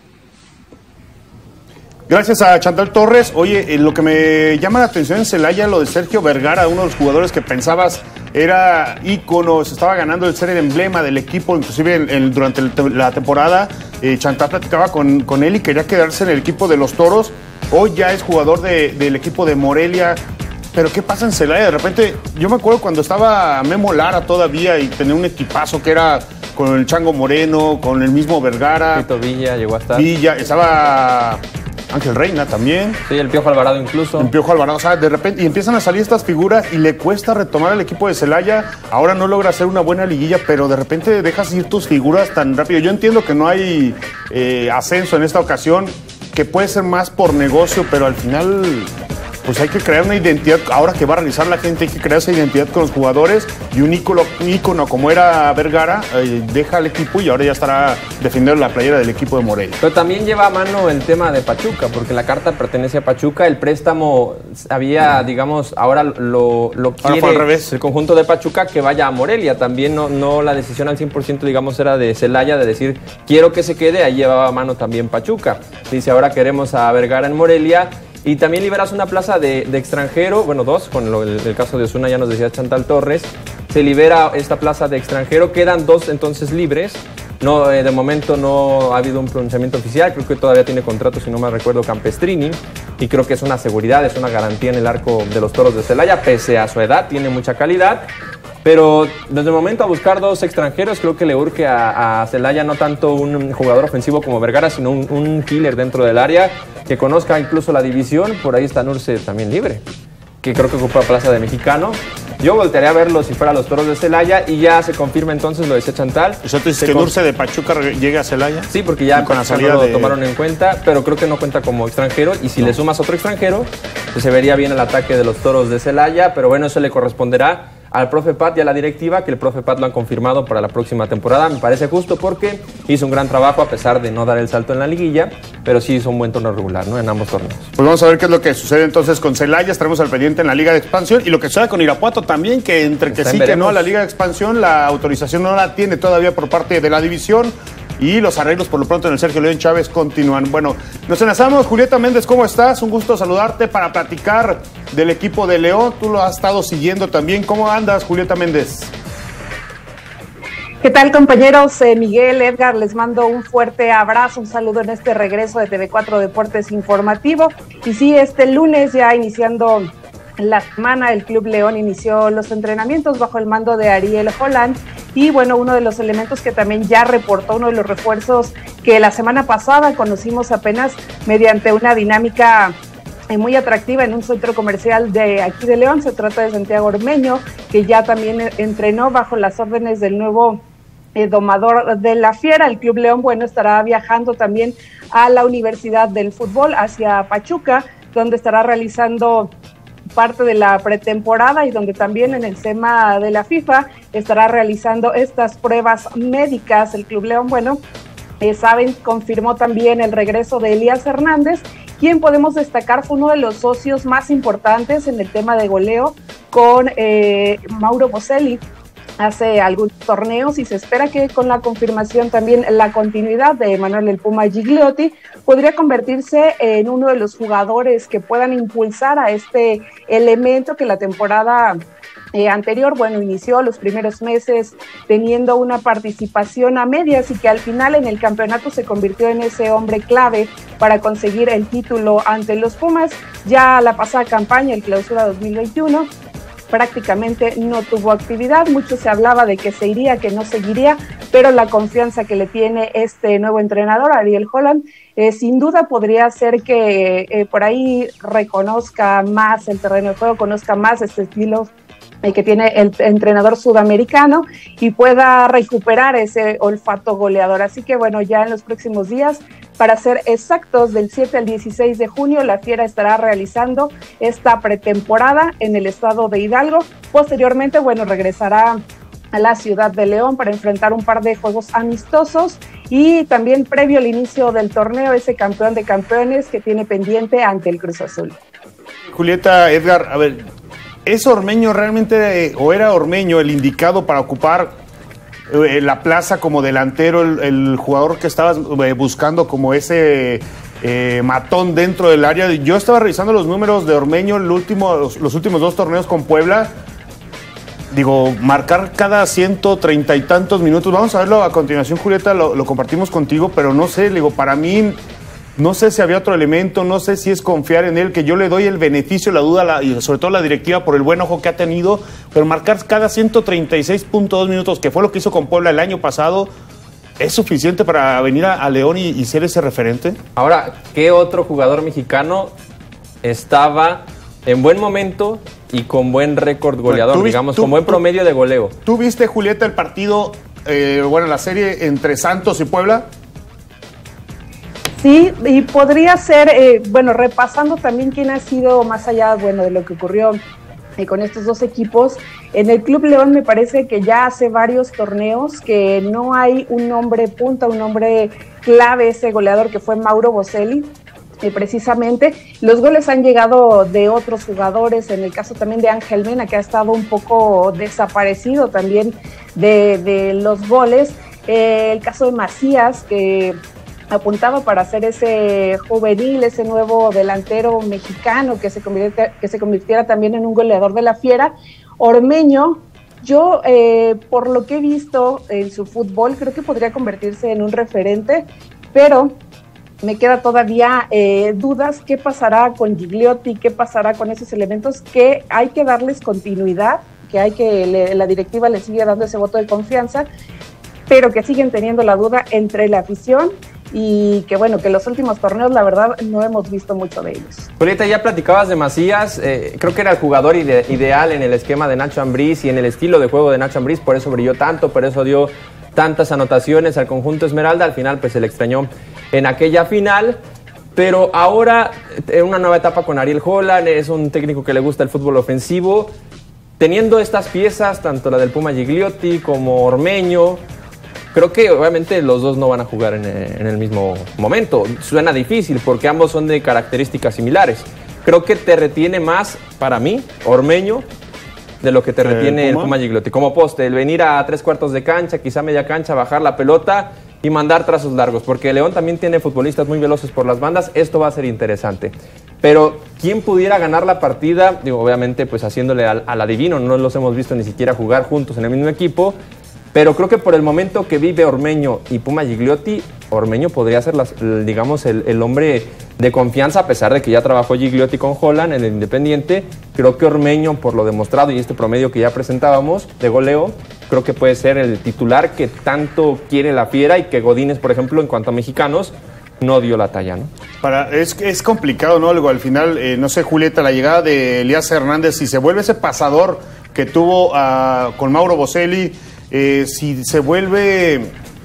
Gracias a Chantal Torres. Oye, eh, lo que me llama la atención en Celaya, lo de Sergio Vergara, uno de los jugadores que pensabas era ícono, se estaba ganando el ser el emblema del equipo, inclusive en, en, durante el, la temporada. Eh, Chantal platicaba con, con él y quería quedarse en el equipo de los Toros. Hoy ya es jugador de, del equipo de Morelia. Pero ¿qué pasa en Celaya? De repente, yo me acuerdo cuando estaba Memo Lara todavía y tenía un equipazo que era con el Chango Moreno, con el mismo Vergara. Tito Villa llegó a estar. Villa, estaba Ángel Reina también. Sí, el Piojo Alvarado incluso. El Piojo Alvarado, o sea, de repente, y empiezan a salir estas figuras y le cuesta retomar al equipo de Celaya. Ahora no logra hacer una buena liguilla, pero de repente dejas ir tus figuras tan rápido. Yo entiendo que no hay eh, ascenso en esta ocasión, que puede ser más por negocio, pero al final pues hay que crear una identidad. Ahora que va a realizar la gente, hay que crear esa identidad con los jugadores, y un ícono, un ícono como era Vergara eh, deja al equipo y ahora ya estará defendiendo la playera del equipo de Morelia. Pero también lleva a mano el tema de Pachuca, porque la carta pertenece a Pachuca. El préstamo había, digamos, ahora lo, lo quiere ahora fue al revés. El conjunto de Pachuca que vaya a Morelia. También no, no la decisión al cien por ciento, digamos, era de Celaya, de decir quiero que se quede. Ahí llevaba a mano también Pachuca. Dice, ahora queremos a Vergara en Morelia. Y también liberas una plaza de, de extranjero, bueno, dos, con lo, el, el caso de Osuna, ya nos decía Chantal Torres. Se libera esta plaza de extranjero, quedan dos entonces libres. No, eh, de momento no ha habido un pronunciamiento oficial, creo que todavía tiene contrato, si no me recuerdo, Campestrini. Y creo que es una seguridad, es una garantía en el arco de los Toros de Celaya, pese a su edad, tiene mucha calidad. Pero desde el momento a buscar dos extranjeros, creo que le urge a, a Celaya no tanto un jugador ofensivo como Vergara, sino un, un killer dentro del área, que conozca incluso la división. Por ahí está Nurse también libre, que creo que ocupa plaza de mexicano. Yo voltearía a verlo si fuera los Toros de Celaya y ya se confirma entonces, lo decía Chantal. ¿Eso te dice que Nurse de Pachuca llegue a Celaya? Sí, porque ya con la salida lo de... tomaron en cuenta, pero creo que no cuenta como extranjero, y si no. le sumas otro extranjero, pues se vería bien el ataque de los Toros de Celaya, pero bueno, eso le corresponderá al profe Pat y a la directiva, que el profe Pat lo han confirmado para la próxima temporada. Me parece justo porque hizo un gran trabajo a pesar de no dar el salto en la liguilla, pero sí hizo un buen torneo regular, ¿no?, en ambos torneos. Pues vamos a ver qué es lo que sucede entonces con Celaya. Estaremos al pendiente en la Liga de Expansión, y lo que sucede con Irapuato también, que entre que sí que no a la Liga de Expansión, la autorización no la tiene todavía por parte de la división. Y los arreglos por lo pronto en el Sergio León Chávez continúan. Bueno, nos enlazamos. Julieta Méndez, ¿cómo estás? Un gusto saludarte para platicar del equipo de León. Tú lo has estado siguiendo también. ¿Cómo andas, Julieta Méndez? ¿Qué tal, compañeros? Eh, Miguel, Edgar, les mando un fuerte abrazo, un saludo en este regreso de T V cuatro Deportes Informativo. Y sí, este lunes, ya iniciando la semana, el Club León inició los entrenamientos bajo el mando de Ariel Holland. Y bueno, uno de los elementos que también ya reportó, uno de los refuerzos que la semana pasada conocimos apenas mediante una dinámica muy atractiva en un centro comercial de aquí de León. Se trata de Santiago Ormeño, que ya también entrenó bajo las órdenes del nuevo eh, domador de la Fiera. El Club León, bueno, estará viajando también a la Universidad del Fútbol, hacia Pachuca, donde estará realizando parte de la pretemporada y donde también en el SEMA de la FIFA estará realizando estas pruebas médicas. El Club León, bueno, eh, saben, confirmó también el regreso de Elías Hernández, quien podemos destacar fue uno de los socios más importantes en el tema de goleo con eh, Mauro Boselli hace algunos torneos, y se espera que con la confirmación también la continuidad de Manuel el Puma Gigliotti podría convertirse en uno de los jugadores que puedan impulsar a este elemento que la temporada eh, anterior, bueno, inició los primeros meses teniendo una participación a medias y que al final en el campeonato se convirtió en ese hombre clave para conseguir el título ante los Pumas. Ya la pasada campaña, el Clausura dos mil veintiuno, prácticamente no tuvo actividad. Mucho se hablaba de que se iría, que no seguiría, pero la confianza que le tiene este nuevo entrenador, Ariel Holland, eh, sin duda podría hacer que eh, por ahí reconozca más el terreno de juego, conozca más este estilo el que tiene el entrenador sudamericano, y pueda recuperar ese olfato goleador. Así que bueno, ya en los próximos días, para ser exactos, del siete al dieciséis de junio, la Fiera estará realizando esta pretemporada en el estado de Hidalgo. Posteriormente, bueno, regresará a la ciudad de León para enfrentar un par de juegos amistosos, y también previo al inicio del torneo, ese campeón de campeones que tiene pendiente ante el Cruz Azul. Julieta, Edgar, a ver, ¿es Ormeño realmente, o era Ormeño el indicado para ocupar eh, la plaza como delantero, el, el jugador que estabas eh, buscando como ese eh, matón dentro del área? Yo estaba revisando los números de Ormeño el último, los, los últimos dos torneos con Puebla. Digo, marcar cada ciento treinta y tantos minutos. Vamos a verlo a continuación, Julieta, lo, lo compartimos contigo, pero no sé, digo, para mí, no sé si había otro elemento, no sé si es confiar en él, que yo le doy el beneficio, la duda, la, y sobre todo la directiva por el buen ojo que ha tenido, pero marcar cada ciento treinta y seis punto dos minutos, que fue lo que hizo con Puebla el año pasado, ¿es suficiente para venir a, a León y, y ser ese referente? Ahora, ¿qué otro jugador mexicano estaba en buen momento y con buen récord goleador, viste, digamos, tú, con buen promedio de goleo? ¿Tú viste, Julieta, el partido, eh, bueno, la serie entre Santos y Puebla? Sí, y podría ser, eh, bueno, repasando también quién ha sido, más allá, bueno, de lo que ocurrió eh, con estos dos equipos, en el Club León me parece que ya hace varios torneos que no hay un hombre punta, un hombre clave, ese goleador que fue Mauro Boselli. Eh, precisamente, los goles han llegado de otros jugadores, en el caso también de Ángel Mena, que ha estado un poco desaparecido también de, de los goles, eh, el caso de Macías, que apuntaba para ser ese juvenil, ese nuevo delantero mexicano que se convirtiera, que se convirtiera también en un goleador de la Fiera. Ormeño, yo eh, por lo que he visto en su fútbol, creo que podría convertirse en un referente, pero me queda todavía eh, dudas, qué pasará con Gigliotti, qué pasará con esos elementos que hay que darles continuidad, que hay que le, la directiva le sigue dando ese voto de confianza, pero que siguen teniendo la duda entre la afición, y que bueno, que los últimos torneos la verdad no hemos visto mucho de ellos. Julieta, ya platicabas de Macías, eh, creo que era el jugador ide ideal en el esquema de Nacho Ambriz y en el estilo de juego de Nacho Ambriz, por eso brilló tanto, por eso dio tantas anotaciones al conjunto Esmeralda. Al final pues se le extrañó en aquella final, pero ahora en una nueva etapa con Ariel Holland, es un técnico que le gusta el fútbol ofensivo, teniendo estas piezas, tanto la del Puma Gigliotti como Ormeño. Creo que obviamente los dos no van a jugar en, en el mismo momento. Suena difícil porque ambos son de características similares. Creo que te retiene más, para mí, Ormeño, de lo que te retiene eh, ¿Puma? el Puma Gigliotti. Como poste, el venir a tres cuartos de cancha, quizá media cancha, bajar la pelota y mandar trazos largos. Porque León también tiene futbolistas muy veloces por las bandas. Esto va a ser interesante. Pero, ¿quién pudiera ganar la partida? Digo, obviamente, pues haciéndole al, al adivino. No los hemos visto ni siquiera jugar juntos en el mismo equipo. Pero creo que por el momento que vive Ormeño y Puma Gigliotti, Ormeño podría ser, las, digamos, el, el hombre de confianza, a pesar de que ya trabajó Gigliotti con Holland en el Independiente. Creo que Ormeño, por lo demostrado y este promedio que ya presentábamos de goleo, creo que puede ser el titular que tanto quiere la Fiera, y que Godínez, por ejemplo, en cuanto a mexicanos, no dio la talla, ¿no? Para, es, es complicado, ¿no? Algo al final, eh, no sé, Julieta, la llegada de Elías Hernández, si se vuelve ese pasador que tuvo uh, con Mauro Boselli, Eh, si se vuelve,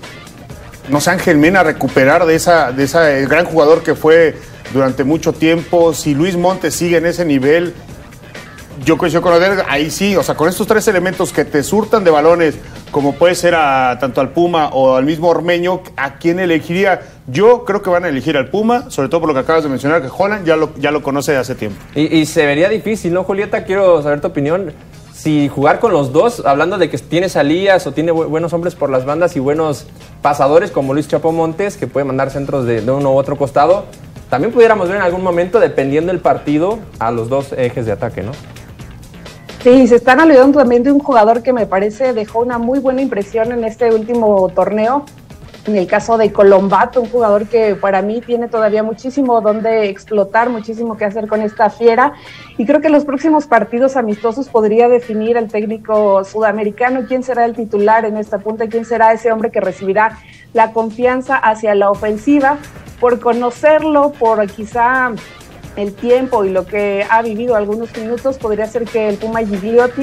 no sé, Ángel Mena a recuperar de esa, de esa el gran jugador que fue durante mucho tiempo, si Luis Montes sigue en ese nivel, yo coincido con Odell, ahí sí, o sea, con estos tres elementos que te surtan de balones, como puede ser a, tanto al Puma o al mismo Ormeño, ¿a quién elegiría? Yo creo que van a elegir al Puma, sobre todo por lo que acabas de mencionar, que Holland ya lo, ya lo conoce de hace tiempo. Y, y se vería difícil, ¿no, Julieta? Quiero saber tu opinión. Si jugar con los dos, hablando de que tiene salidas o tiene bu buenos hombres por las bandas y buenos pasadores como Luis Chapo Montes, que puede mandar centros de, de uno u otro costado, también pudiéramos ver en algún momento, dependiendo del partido, a los dos ejes de ataque, ¿no? Sí, se están olvidando también de un jugador que me parece dejó una muy buena impresión en este último torneo. En el caso de Colombato, un jugador que para mí tiene todavía muchísimo donde explotar, muchísimo que hacer con esta Fiera, y creo que los próximos partidos amistosos podría definir el técnico sudamericano quién será el titular en esta punta, quién será ese hombre que recibirá la confianza hacia la ofensiva. Por conocerlo, por quizá el tiempo y lo que ha vivido algunos minutos, podría ser que el Puma Gigliotti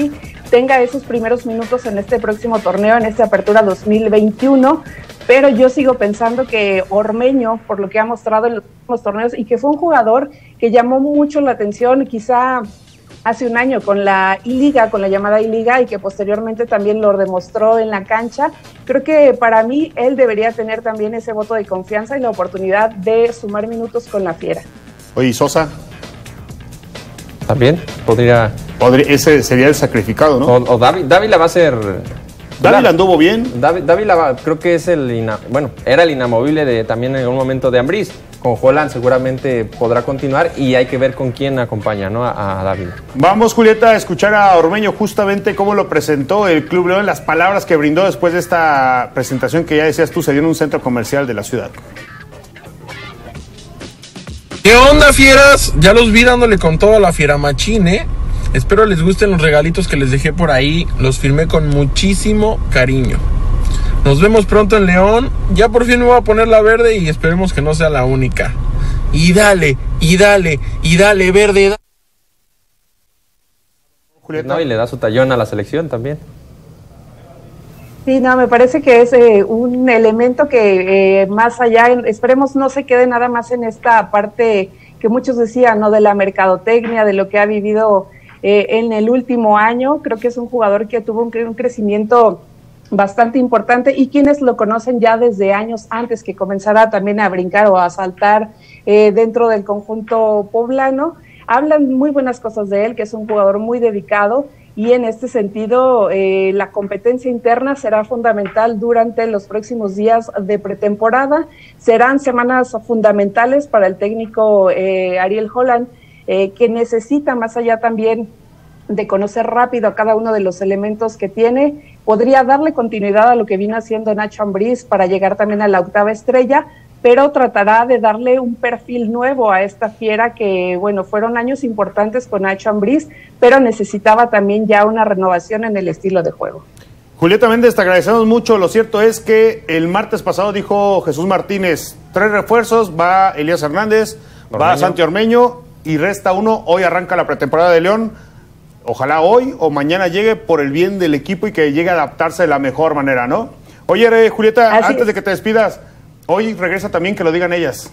tenga esos primeros minutos en este próximo torneo, en esta apertura dos mil veintiuno, pero yo sigo pensando que Ormeño, por lo que ha mostrado en los últimos torneos, y que fue un jugador que llamó mucho la atención, quizá hace un año con la I-Liga, con la llamada I-Liga, y que posteriormente también lo demostró en la cancha. Creo que para mí él debería tener también ese voto de confianza y la oportunidad de sumar minutos con la Fiera. Oye, Sosa. También podría... podría ese sería el sacrificado, ¿no? O, o Davi, Dávila va a ser... Dávila anduvo bien. Davi, Dávila va, creo que es el... Ina, bueno, era el inamovible de también en un momento de Ambriz. Con Holland seguramente podrá continuar y hay que ver con quién acompaña, ¿no? A, a Dávila. Vamos, Julieta, a escuchar a Ormeño justamente cómo lo presentó el Club León, las palabras que brindó después de esta presentación que ya decías tú se dio en un centro comercial de la ciudad. ¿Qué onda, fieras? Ya los vi dándole con toda la fiera machín, ¿eh? Espero les gusten los regalitos que les dejé por ahí. Los firmé con muchísimo cariño. Nos vemos pronto en León. Ya por fin me voy a poner la verde y esperemos que no sea la única. Y dale, y dale, y dale, verde. Julieta. No, y le da su tallón a la selección también. Sí, no, me parece que es eh, un elemento que eh, más allá, esperemos no se quede nada más en esta parte que muchos decían, ¿no? De la mercadotecnia, de lo que ha vivido eh, en el último año. Creo que es un jugador que tuvo un, un crecimiento bastante importante y quienes lo conocen ya desde años antes que comenzara también a brincar o a saltar eh, dentro del conjunto poblano, hablan muy buenas cosas de él, que es un jugador muy dedicado y en este sentido eh, la competencia interna será fundamental durante los próximos días de pretemporada. Serán semanas fundamentales para el técnico eh, Ariel Holland, eh, que necesita más allá también de conocer rápido a cada uno de los elementos que tiene, podría darle continuidad a lo que vino haciendo Nacho Ambriz para llegar también a la octava estrella, pero tratará de darle un perfil nuevo a esta fiera que, bueno, fueron años importantes con Nacho Ambriz, pero necesitaba también ya una renovación en el estilo de juego. Julieta Méndez, te agradecemos mucho. Lo cierto es que el martes pasado dijo Jesús Martínez, tres refuerzos, va Elías Hernández, Ormeño. Va Santi Ormeño y resta uno. Hoy arranca la pretemporada de León. Ojalá hoy o mañana llegue por el bien del equipo y que llegue a adaptarse de la mejor manera, ¿no? Oye, eh, Julieta, Así antes es. de que te despidas, hoy regresa también, que lo digan ellas.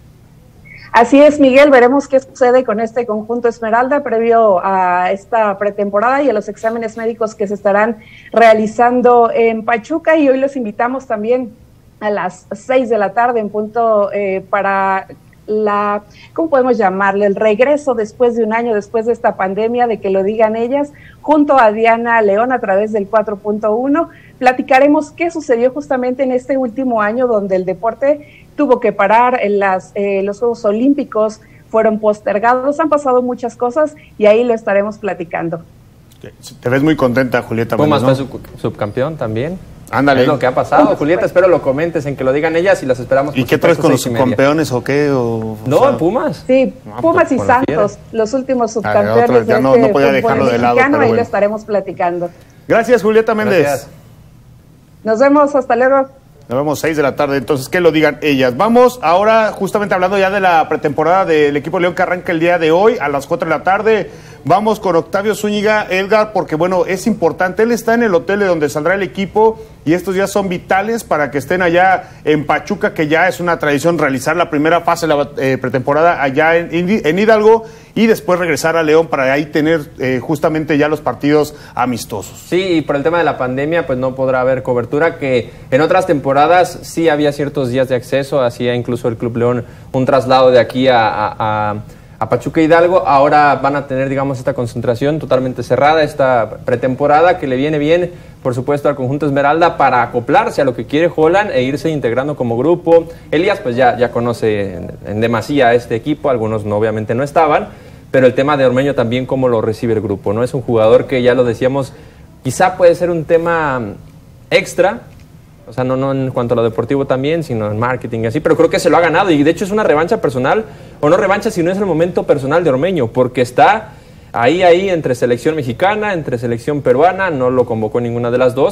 Así es, Miguel, veremos qué sucede con este conjunto Esmeralda previo a esta pretemporada y a los exámenes médicos que se estarán realizando en Pachuca, y hoy los invitamos también a las seis de la tarde en punto eh, para la, ¿cómo podemos llamarle? El regreso después de un año, después de esta pandemia, de que lo digan ellas, junto a Diana León a través del cuatro punto uno. Platicaremos qué sucedió justamente en este último año donde el deporte tuvo que parar, en las, eh, los Juegos Olímpicos fueron postergados, han pasado muchas cosas y ahí lo estaremos platicando. Te ves muy contenta, Julieta. Pumas ¿no? fue sub subcampeón también. Ándale. Es lo que ha pasado, Pumas, Julieta, espero lo comentes, en que lo digan ellas y las esperamos. ¿Y qué traes con los subcampeones o qué? O, no, o sea, Pumas. Sí, Pumas y Santos, los últimos subcampeones ah, de no, este no podía dejarlo de lado, mexicano, ahí bueno. lo estaremos platicando. Gracias, Julieta Méndez. Gracias. Nos vemos, hasta luego. Nos vemos seis de la tarde, entonces que lo digan ellas. Vamos ahora justamente hablando ya de la pretemporada del equipo León que arranca el día de hoy a las cuatro de la tarde. Vamos con Octavio Zúñiga, Edgar, porque bueno, es importante, él está en el hotel de donde saldrá el equipo y estos días son vitales para que estén allá en Pachuca, que ya es una tradición realizar la primera fase de la eh, pretemporada allá en, en Hidalgo y después regresar a León para ahí tener eh, justamente ya los partidos amistosos. Sí, y por el tema de la pandemia pues no podrá haber cobertura, que en otras temporadas sí había ciertos días de acceso, hacía incluso el Club León un traslado de aquí a... a, a a Pachuca Hidalgo. Ahora van a tener, digamos, esta concentración totalmente cerrada, esta pretemporada que le viene bien, por supuesto, al conjunto Esmeralda para acoplarse a lo que quiere Holland e irse integrando como grupo. Elías, pues ya, ya conoce en, en demasía a este equipo, algunos no, obviamente no estaban, pero el tema de Ormeño también, cómo lo recibe el grupo, ¿no? Es un jugador que, ya lo decíamos, quizá puede ser un tema extra, o sea, no, no en cuanto a lo deportivo también, sino en marketing y así, pero creo que se lo ha ganado y de hecho es una revancha personal, o no revancha, sino es el momento personal de Ormeño, porque está ahí, ahí entre selección mexicana, entre selección peruana, no lo convocó ninguna de las dos,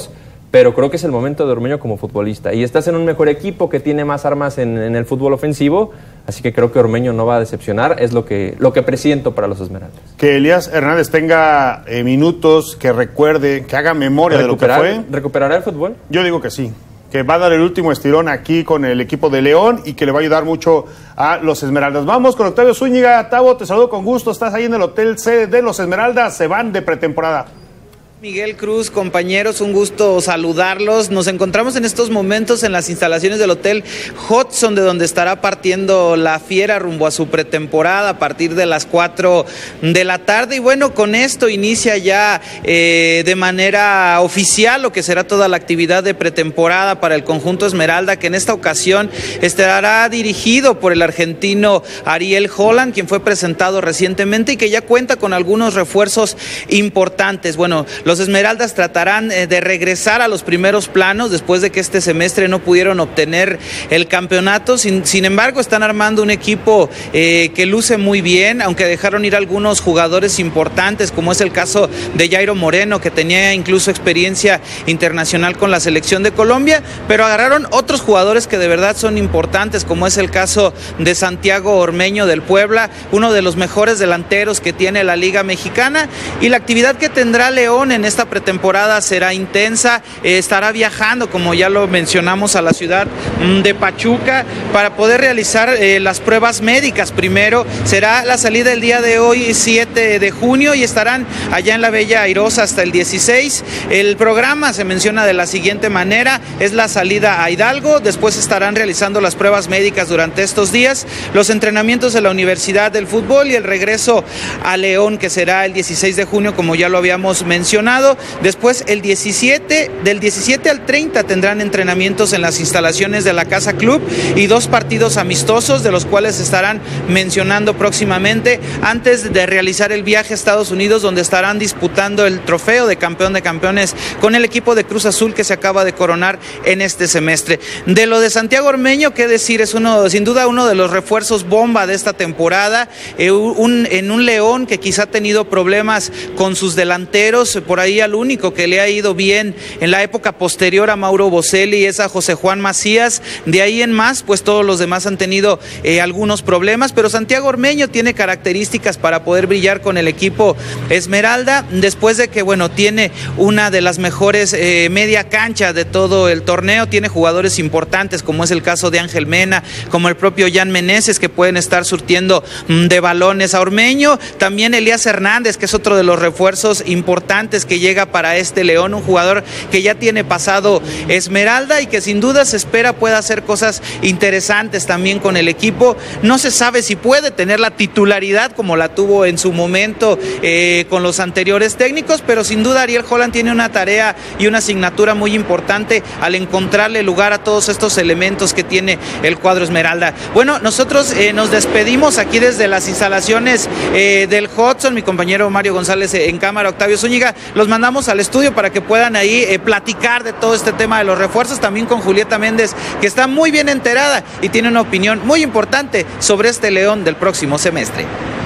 pero creo que es el momento de Ormeño como futbolista. Y estás en un mejor equipo que tiene más armas en, en el fútbol ofensivo, así que creo que Ormeño no va a decepcionar, es lo que, lo que presiento para los Esmeraldas. Que Elías Hernández tenga eh, minutos, que recuerde, que haga memoria de lo que fue. ¿Recuperará el fútbol? Yo digo que sí, que va a dar el último estirón aquí con el equipo de León y que le va a ayudar mucho a los Esmeraldas. Vamos con Octavio Zúñiga. Tavo, te saludo con gusto, estás ahí en el Hotel C de los Esmeraldas, se van de pretemporada. Miguel Cruz, compañeros, un gusto saludarlos. Nos encontramos en estos momentos en las instalaciones del Hotel Hudson, de donde estará partiendo la Fiera rumbo a su pretemporada a partir de las cuatro de la tarde. Y bueno, con esto inicia ya eh, de manera oficial lo que será toda la actividad de pretemporada para el conjunto Esmeralda, que en esta ocasión estará dirigido por el argentino Ariel Holland, quien fue presentado recientemente y que ya cuenta con algunos refuerzos importantes. Bueno, los Esmeraldas tratarán de regresar a los primeros planos después de que este semestre no pudieron obtener el campeonato. Sin, sin embargo, están armando un equipo eh, que luce muy bien, aunque dejaron ir algunos jugadores importantes, como es el caso de Jairo Moreno, que tenía incluso experiencia internacional con la selección de Colombia, pero agarraron otros jugadores que de verdad son importantes, como es el caso de Santiago Ormeño del Puebla, uno de los mejores delanteros que tiene la Liga Mexicana, y la actividad que tendrá León en en esta pretemporada será intensa, eh, estará viajando, como ya lo mencionamos, a la ciudad mm, de Pachuca para poder realizar eh, las pruebas médicas. Primero será la salida el día de hoy, siete de junio, y estarán allá en la Bella Airosa hasta el dieciséis. El programa se menciona de la siguiente manera: es la salida a Hidalgo, después estarán realizando las pruebas médicas durante estos días, los entrenamientos de la Universidad del Fútbol y el regreso a León, que será el dieciséis de junio, como ya lo habíamos mencionado. Después el diecisiete, del diecisiete al treinta tendrán entrenamientos en las instalaciones de la Casa Club y dos partidos amistosos, de los cuales estarán mencionando próximamente, antes de realizar el viaje a Estados Unidos, donde estarán disputando el trofeo de campeón de campeones con el equipo de Cruz Azul, que se acaba de coronar en este semestre. De lo de Santiago Ormeño, qué decir, es uno, sin duda uno de los refuerzos bomba de esta temporada, eh, un, en un León que quizá ha tenido problemas con sus delanteros. Por ahí al único que le ha ido bien en la época posterior a Mauro Boselli es a José Juan Macías. De ahí en más, pues todos los demás han tenido eh, algunos problemas, pero Santiago Ormeño tiene características para poder brillar con el equipo Esmeralda, después de que, bueno, tiene una de las mejores eh, media cancha de todo el torneo, tiene jugadores importantes, como es el caso de Ángel Mena, como el propio Jan Meneses, que pueden estar surtiendo mm, de balones a Ormeño. También Elías Hernández, que es otro de los refuerzos importantes que llega para este León, un jugador que ya tiene pasado Esmeralda y que sin duda se espera pueda hacer cosas interesantes también con el equipo. No se sabe si puede tener la titularidad como la tuvo en su momento eh, con los anteriores técnicos, pero sin duda Ariel Holland tiene una tarea y una asignatura muy importante al encontrarle lugar a todos estos elementos que tiene el cuadro Esmeralda. Bueno, nosotros eh, nos despedimos aquí desde las instalaciones eh, del Hudson, mi compañero Mario González eh, en cámara, Octavio Zúñiga. Los mandamos al estudio para que puedan ahí eh, platicar de todo este tema de los refuerzos, también con Julieta Méndez, que está muy bien enterada y tiene una opinión muy importante sobre este León del próximo semestre.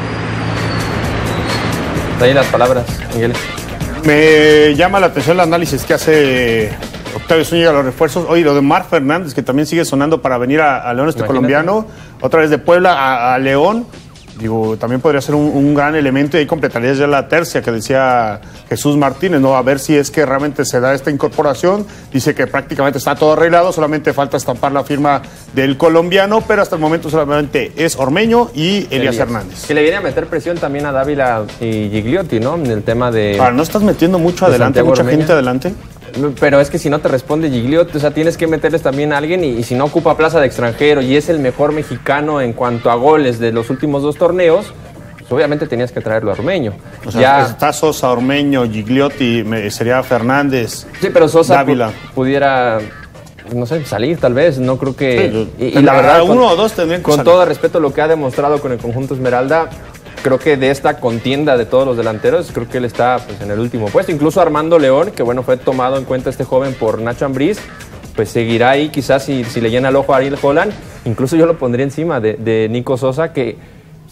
Ahí las palabras, Miguel. Me llama la atención el análisis que hace Octavio Zúñiga de los refuerzos. Oye, lo de Mar Fernández, que también sigue sonando para venir a, a León, este Imagínate. colombiano, otra vez de Puebla a, a León. Digo, también podría ser un, un gran elemento y ahí completaría ya la tercia que decía Jesús Martínez, ¿no? A ver si es que realmente se da esta incorporación. Dice que prácticamente está todo arreglado, solamente falta estampar la firma del colombiano, pero hasta el momento solamente es Ormeño y Elías, Elías Hernández. Que le viene a meter presión también a Dávila y Gigliotti, ¿no? En el tema de... Ahora, ¿no estás metiendo mucho adelante, mucha Ormeño? gente adelante? Pero es que si no te responde Gigliotti, o sea, tienes que meterles también a alguien y, y si no ocupa plaza de extranjero y es el mejor mexicano en cuanto a goles de los últimos dos torneos, pues obviamente tenías que traerlo a Ormeño. O sea, ya... está Sosa, Ormeño, Gigliotti, sería Fernández, Sí, pero Sosa Dávila. pu pudiera... no sé, salir tal vez, no creo que... Sí, y, y la verdad, uno con, o dos tendrían que con salir. todo respeto lo que ha demostrado con el conjunto Esmeralda, creo que de esta contienda de todos los delanteros, creo que él está pues, en el último puesto. Incluso Armando León, que bueno, fue tomado en cuenta este joven por Nacho Ambriz, pues seguirá ahí quizás si, si le llena el ojo a Ariel Holland. Incluso yo lo pondría encima de, de Nico Sosa, que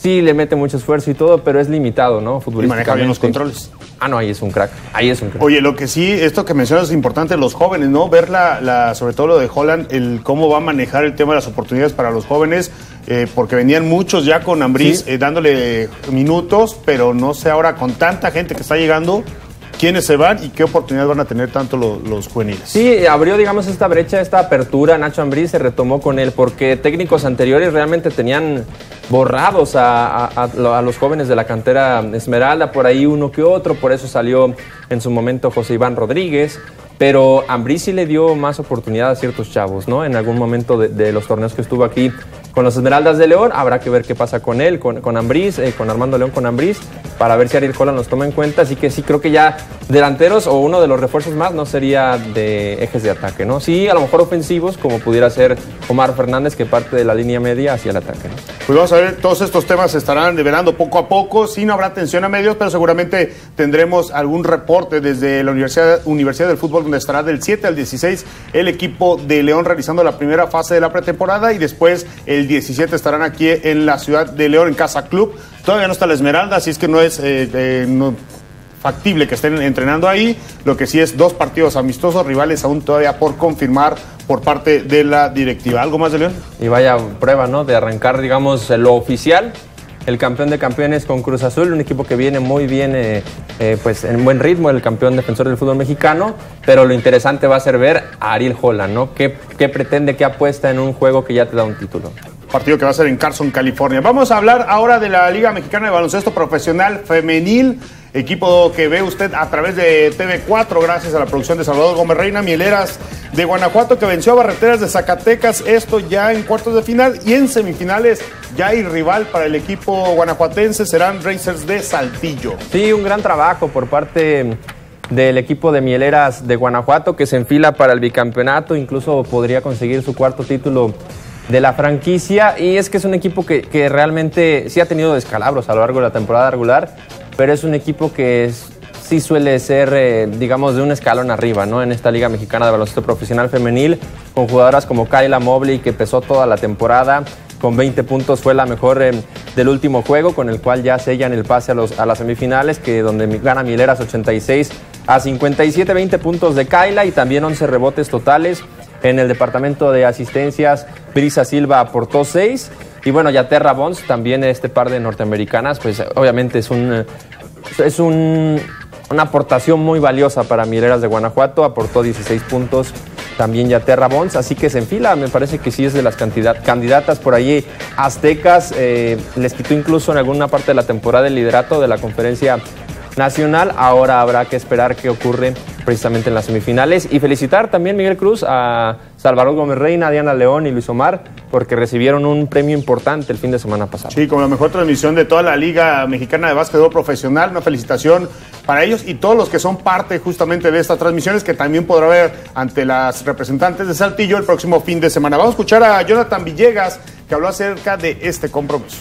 Sí, le mete mucho esfuerzo y todo, pero es limitado, ¿no? Y maneja bien los controles. Ah, no, ahí es un crack, ahí es un crack. Oye, lo que sí, esto que mencionas es importante, los jóvenes, ¿no? Ver la, la, sobre todo lo de Holland, el cómo va a manejar el tema de las oportunidades para los jóvenes, eh, porque venían muchos ya con Ambriz, sí. eh, dándole minutos, pero no sé ahora con tanta gente que está llegando, quiénes se van y qué oportunidades van a tener tanto los, los juveniles. Sí, abrió, digamos, esta brecha, esta apertura. Nacho Ambriz se retomó con él porque técnicos anteriores realmente tenían borrados a, a, a los jóvenes de la cantera Esmeralda, por ahí uno que otro, por eso salió en su momento José Iván Rodríguez, pero Ambriz sí le dio más oportunidad a ciertos chavos, ¿no? En algún momento de, de los torneos que estuvo aquí con los Esmeraldas de León, habrá que ver qué pasa con él, con, con Ambriz, eh, con Armando León, con Ambriz, para ver si Ariel Holland los toma en cuenta. Así que sí, creo que ya delanteros o uno de los refuerzos más no sería de ejes de ataque, ¿no? Sí, a lo mejor ofensivos, como pudiera ser Omar Fernández, que parte de la línea media hacia el ataque, ¿no? Pues vamos a ver, todos estos temas se estarán develando poco a poco. Sí, no habrá atención a medios, pero seguramente tendremos algún reporte desde la Universidad, Universidad del Fútbol, donde estará del siete al dieciséis el equipo de León realizando la primera fase de la pretemporada, y después el diecisiete estarán aquí en la ciudad de León, en Casa Club. Todavía no está la Esmeralda, así es que no es eh, eh, no, factible que estén entrenando ahí. Lo que sí es dos partidos amistosos, rivales aún todavía por confirmar por parte de la directiva. ¿Algo más de León? Y vaya prueba, ¿no? De arrancar, digamos, lo oficial. El campeón de campeones con Cruz Azul, un equipo que viene muy bien, eh, eh, pues en buen ritmo, el campeón defensor del fútbol mexicano, pero lo interesante va a ser ver a Ariel Holland, ¿no? ¿Qué, qué pretende, qué apuesta en un juego que ya te da un título? Partido que va a ser en Carson, California. Vamos a hablar ahora de la Liga Mexicana de Baloncesto Profesional Femenil, equipo que ve usted a través de T V cuatro, gracias a la producción de Salvador Gómez Reina. Mieleras de Guanajuato, que venció a Barreteras de Zacatecas, esto ya en cuartos de final, y en semifinales ya hay rival para el equipo guanajuatense, serán Racers de Saltillo. Sí, un gran trabajo por parte del equipo de Mieleras de Guanajuato, que se enfila para el bicampeonato, incluso podría conseguir su cuarto título de la franquicia. Y es que es un equipo que, que realmente sí ha tenido descalabros a lo largo de la temporada regular, pero es un equipo que es, sí suele ser, eh, digamos, de un escalón arriba, ¿no? En esta Liga Mexicana de Baloncesto Profesional Femenil, con jugadoras como Kayla Mobley, que pesó toda la temporada, con veinte puntos, fue la mejor eh, del último juego, con el cual ya sellan el pase a, los, a las semifinales, que donde gana Mieleras ochenta y seis a cincuenta y siete, veinte puntos de Kayla y también once rebotes totales. En el departamento de asistencias, Brisa Silva aportó seis. Y bueno, Yaterra Bonds, también este par de norteamericanas, pues obviamente es un es un, una aportación muy valiosa para Mieleras de Guanajuato, aportó dieciséis puntos también Yaterra Bonds, así que se enfila, me parece que sí es de las candidatas por ahí aztecas, eh, les quitó incluso en alguna parte de la temporada el liderato de la conferencia nacional. Ahora habrá que esperar qué ocurre precisamente en las semifinales, y felicitar también, Miguel Cruz, a Salvador Gómez Reina, Diana León y Luis Omar, porque recibieron un premio importante el fin de semana pasado. Sí, como la mejor transmisión de toda la Liga Mexicana de Básquetbol Profesional. Una felicitación para ellos y todos los que son parte justamente de estas transmisiones, que también podrá ver ante las representantes de Saltillo el próximo fin de semana. Vamos a escuchar a Jonathan Villegas, que habló acerca de este compromiso.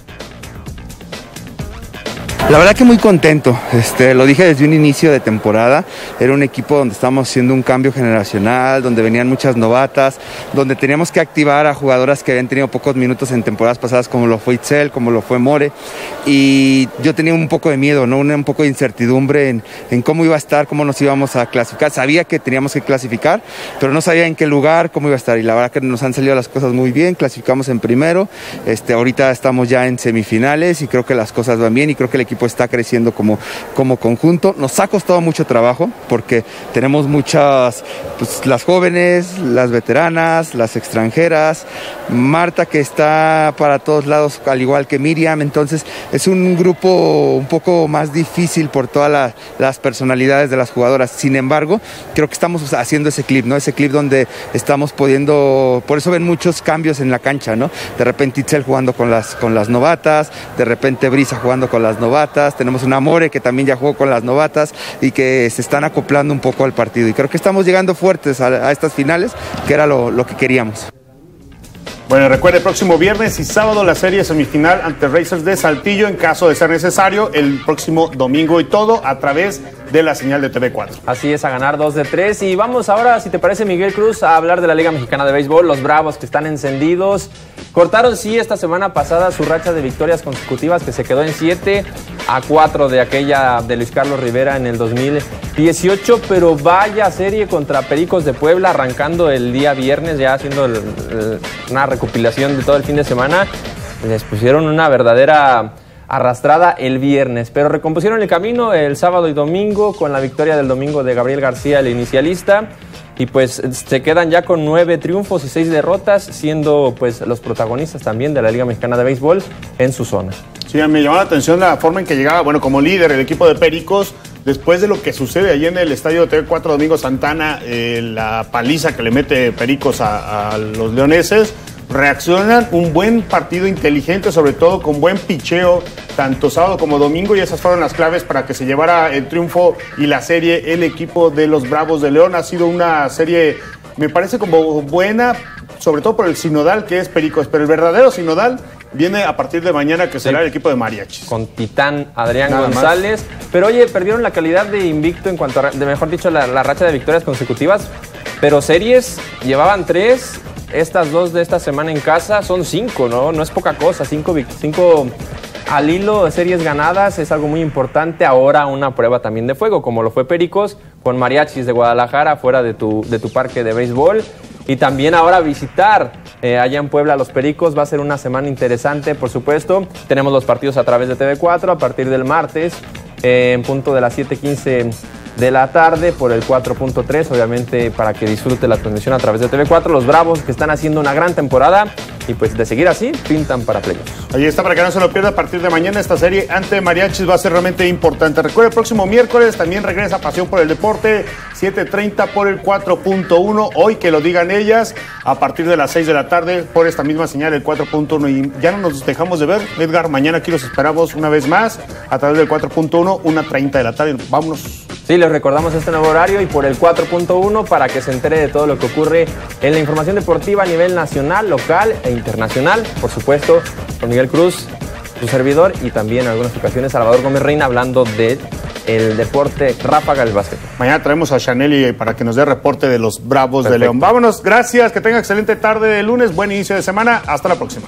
La verdad que muy contento, este, lo dije desde un inicio de temporada, era un equipo donde estábamos haciendo un cambio generacional, donde venían muchas novatas, donde teníamos que activar a jugadoras que habían tenido pocos minutos en temporadas pasadas, como lo fue Itzel, como lo fue More, y yo tenía un poco de miedo, ¿no? un, un poco de incertidumbre en, en cómo iba a estar, cómo nos íbamos a clasificar. Sabía que teníamos que clasificar, pero no sabía en qué lugar, cómo iba a estar, y la verdad que nos han salido las cosas muy bien, clasificamos en primero, este, ahorita estamos ya en semifinales y creo que las cosas van bien y creo que el equipo está creciendo como, como conjunto. Nos ha costado mucho trabajo porque tenemos muchas, pues, las jóvenes, las veteranas, las extranjeras, Marta, que está para todos lados al igual que Miriam, entonces es un grupo un poco más difícil por todas la, las personalidades de las jugadoras. Sin embargo, creo que estamos haciendo ese clip, ¿no? Ese clip donde estamos pudiendo, por eso ven muchos cambios en la cancha, ¿no? De repente Itzel jugando con las, con las novatas, de repente Brisa jugando con las novatas, tenemos una More que también ya jugó con las novatas y que se están acoplando un poco al partido, y creo que estamos llegando fuertes a, a estas finales, que era lo, lo que queríamos. Bueno, recuerde, el próximo viernes y sábado la serie semifinal ante Racers de Saltillo, en caso de ser necesario, el próximo domingo, y todo a través de la señal de T V cuatro. Así es, a ganar dos de tres. Y vamos ahora, si te parece, Miguel Cruz, a hablar de la Liga Mexicana de Béisbol. Los Bravos, que están encendidos, cortaron, sí, esta semana pasada su racha de victorias consecutivas, que se quedó en siete a cuatro de aquella de Luis Carlos Rivera en el dos mil dieciocho, pero vaya serie contra Pericos de Puebla, arrancando el día viernes, ya haciendo el, el, una recopilación de todo el fin de semana. Les pusieron una verdadera arrastrada el viernes, pero recompusieron el camino el sábado y domingo con la victoria del domingo de Gabriel García, el inicialista, y pues se quedan ya con nueve triunfos y seis derrotas, siendo pues los protagonistas también de la Liga Mexicana de Béisbol en su zona. Sí, me llamó la atención la forma en que llegaba, bueno, como líder el equipo de Pericos, después de lo que sucede allí en el estadio de T V cuatro Domingo Santana, eh, la paliza que le mete Pericos a, a los leoneses. Reaccionan, un buen partido inteligente, sobre todo con buen picheo, tanto sábado como domingo, y esas fueron las claves para que se llevara el triunfo y la serie el equipo de los Bravos de León. Ha sido una serie, me parece, como buena, sobre todo por el sinodal que es Pericos, pero el verdadero sinodal viene a partir de mañana, que será sí, el equipo de Mariachis. Con Titán Adrián Nada González. Más. Pero oye, perdieron la calidad de invicto en cuanto a, de mejor dicho, la, la racha de victorias consecutivas, pero series llevaban tres. Estas dos de esta semana en casa son cinco, ¿no? No es poca cosa, cinco, cinco al hilo de series ganadas, es algo muy importante. Ahora una prueba también de fuego, como lo fue Pericos, con Mariachis de Guadalajara, fuera de tu, de tu parque de béisbol. Y también ahora visitar eh, allá en Puebla a los Pericos. Va a ser una semana interesante, por supuesto. Tenemos los partidos a través de T V cuatro a partir del martes, eh, en punto de las siete quince de la tarde por el cuatro punto tres, obviamente para que disfrute la transmisión a través de T V cuatro. Los Bravos, que están haciendo una gran temporada y pues de seguir así, pintan para playoffs. Ahí está, para que no se lo pierda, a partir de mañana esta serie ante Mariachis va a ser realmente importante. Recuerda, el próximo miércoles también regresa Pasión por el Deporte, siete treinta por el cuatro punto uno. Hoy, que lo digan ellas, a partir de las seis de la tarde por esta misma señal, el cuatro punto uno. Y ya no nos dejamos de ver, Edgar, mañana aquí los esperamos una vez más a través del cuatro punto uno, una treinta de la tarde. Vámonos. Sí, les recordamos este nuevo horario y por el cuatro punto uno para que se entere de todo lo que ocurre en la información deportiva a nivel nacional, local e internacional. Por supuesto, con Miguel Cruz, su servidor, y también en algunas ocasiones Salvador Gómez Reina, hablando de el deporte ráfaga del básquet. Mañana traemos a Chaneli para que nos dé reporte de los Bravos Perfecto. de León. Vámonos, gracias, que tenga excelente tarde de lunes, buen inicio de semana, hasta la próxima.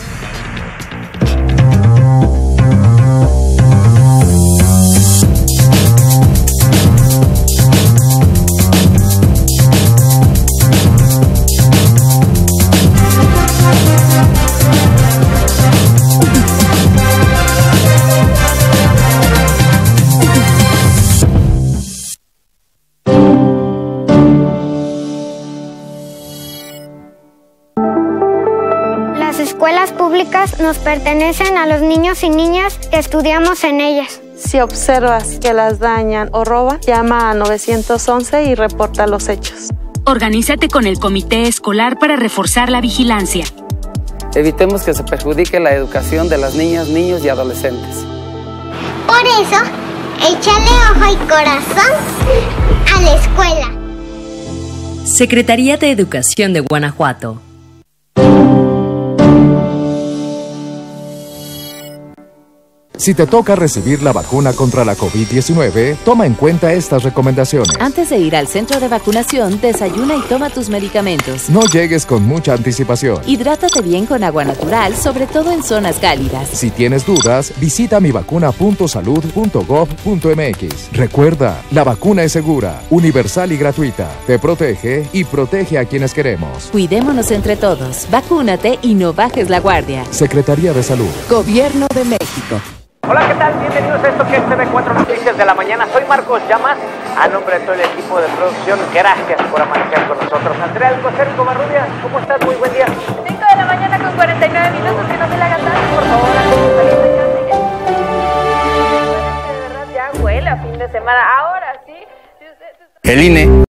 Nos pertenecen a los niños y niñas que estudiamos en ellas. Si observas que las dañan o roban, llama a nueve once y reporta los hechos. Organízate con el comité escolar para reforzar la vigilancia. Evitemos que se perjudique la educación de las niñas, niños y adolescentes. Por eso, échale ojo y corazón a la escuela. Secretaría de Educación de Guanajuato. Si te toca recibir la vacuna contra la COVID diecinueve, toma en cuenta estas recomendaciones. Antes de ir al centro de vacunación, desayuna y toma tus medicamentos. No llegues con mucha anticipación. Hidrátate bien con agua natural, sobre todo en zonas cálidas. Si tienes dudas, visita mivacuna punto salud punto gov punto mx. Recuerda, la vacuna es segura, universal y gratuita. Te protege y protege a quienes queremos. Cuidémonos entre todos. Vacúnate y no bajes la guardia. Secretaría de Salud. Gobierno de México. Hola, ¿qué tal? Bienvenidos a esto que es T V cuatro Noticias de la Mañana. Soy Marcos Llamas, a nombre de todo el equipo de producción. Gracias por amanecer con nosotros. Andrea Alcocer, Covarrubias, ¿cómo estás? Muy buen día. cinco de la mañana con cuarenta y nueve minutos, que no se le hagan tarde, por favor. De verdad ya huele a fin de semana. Ahora sí. El I N E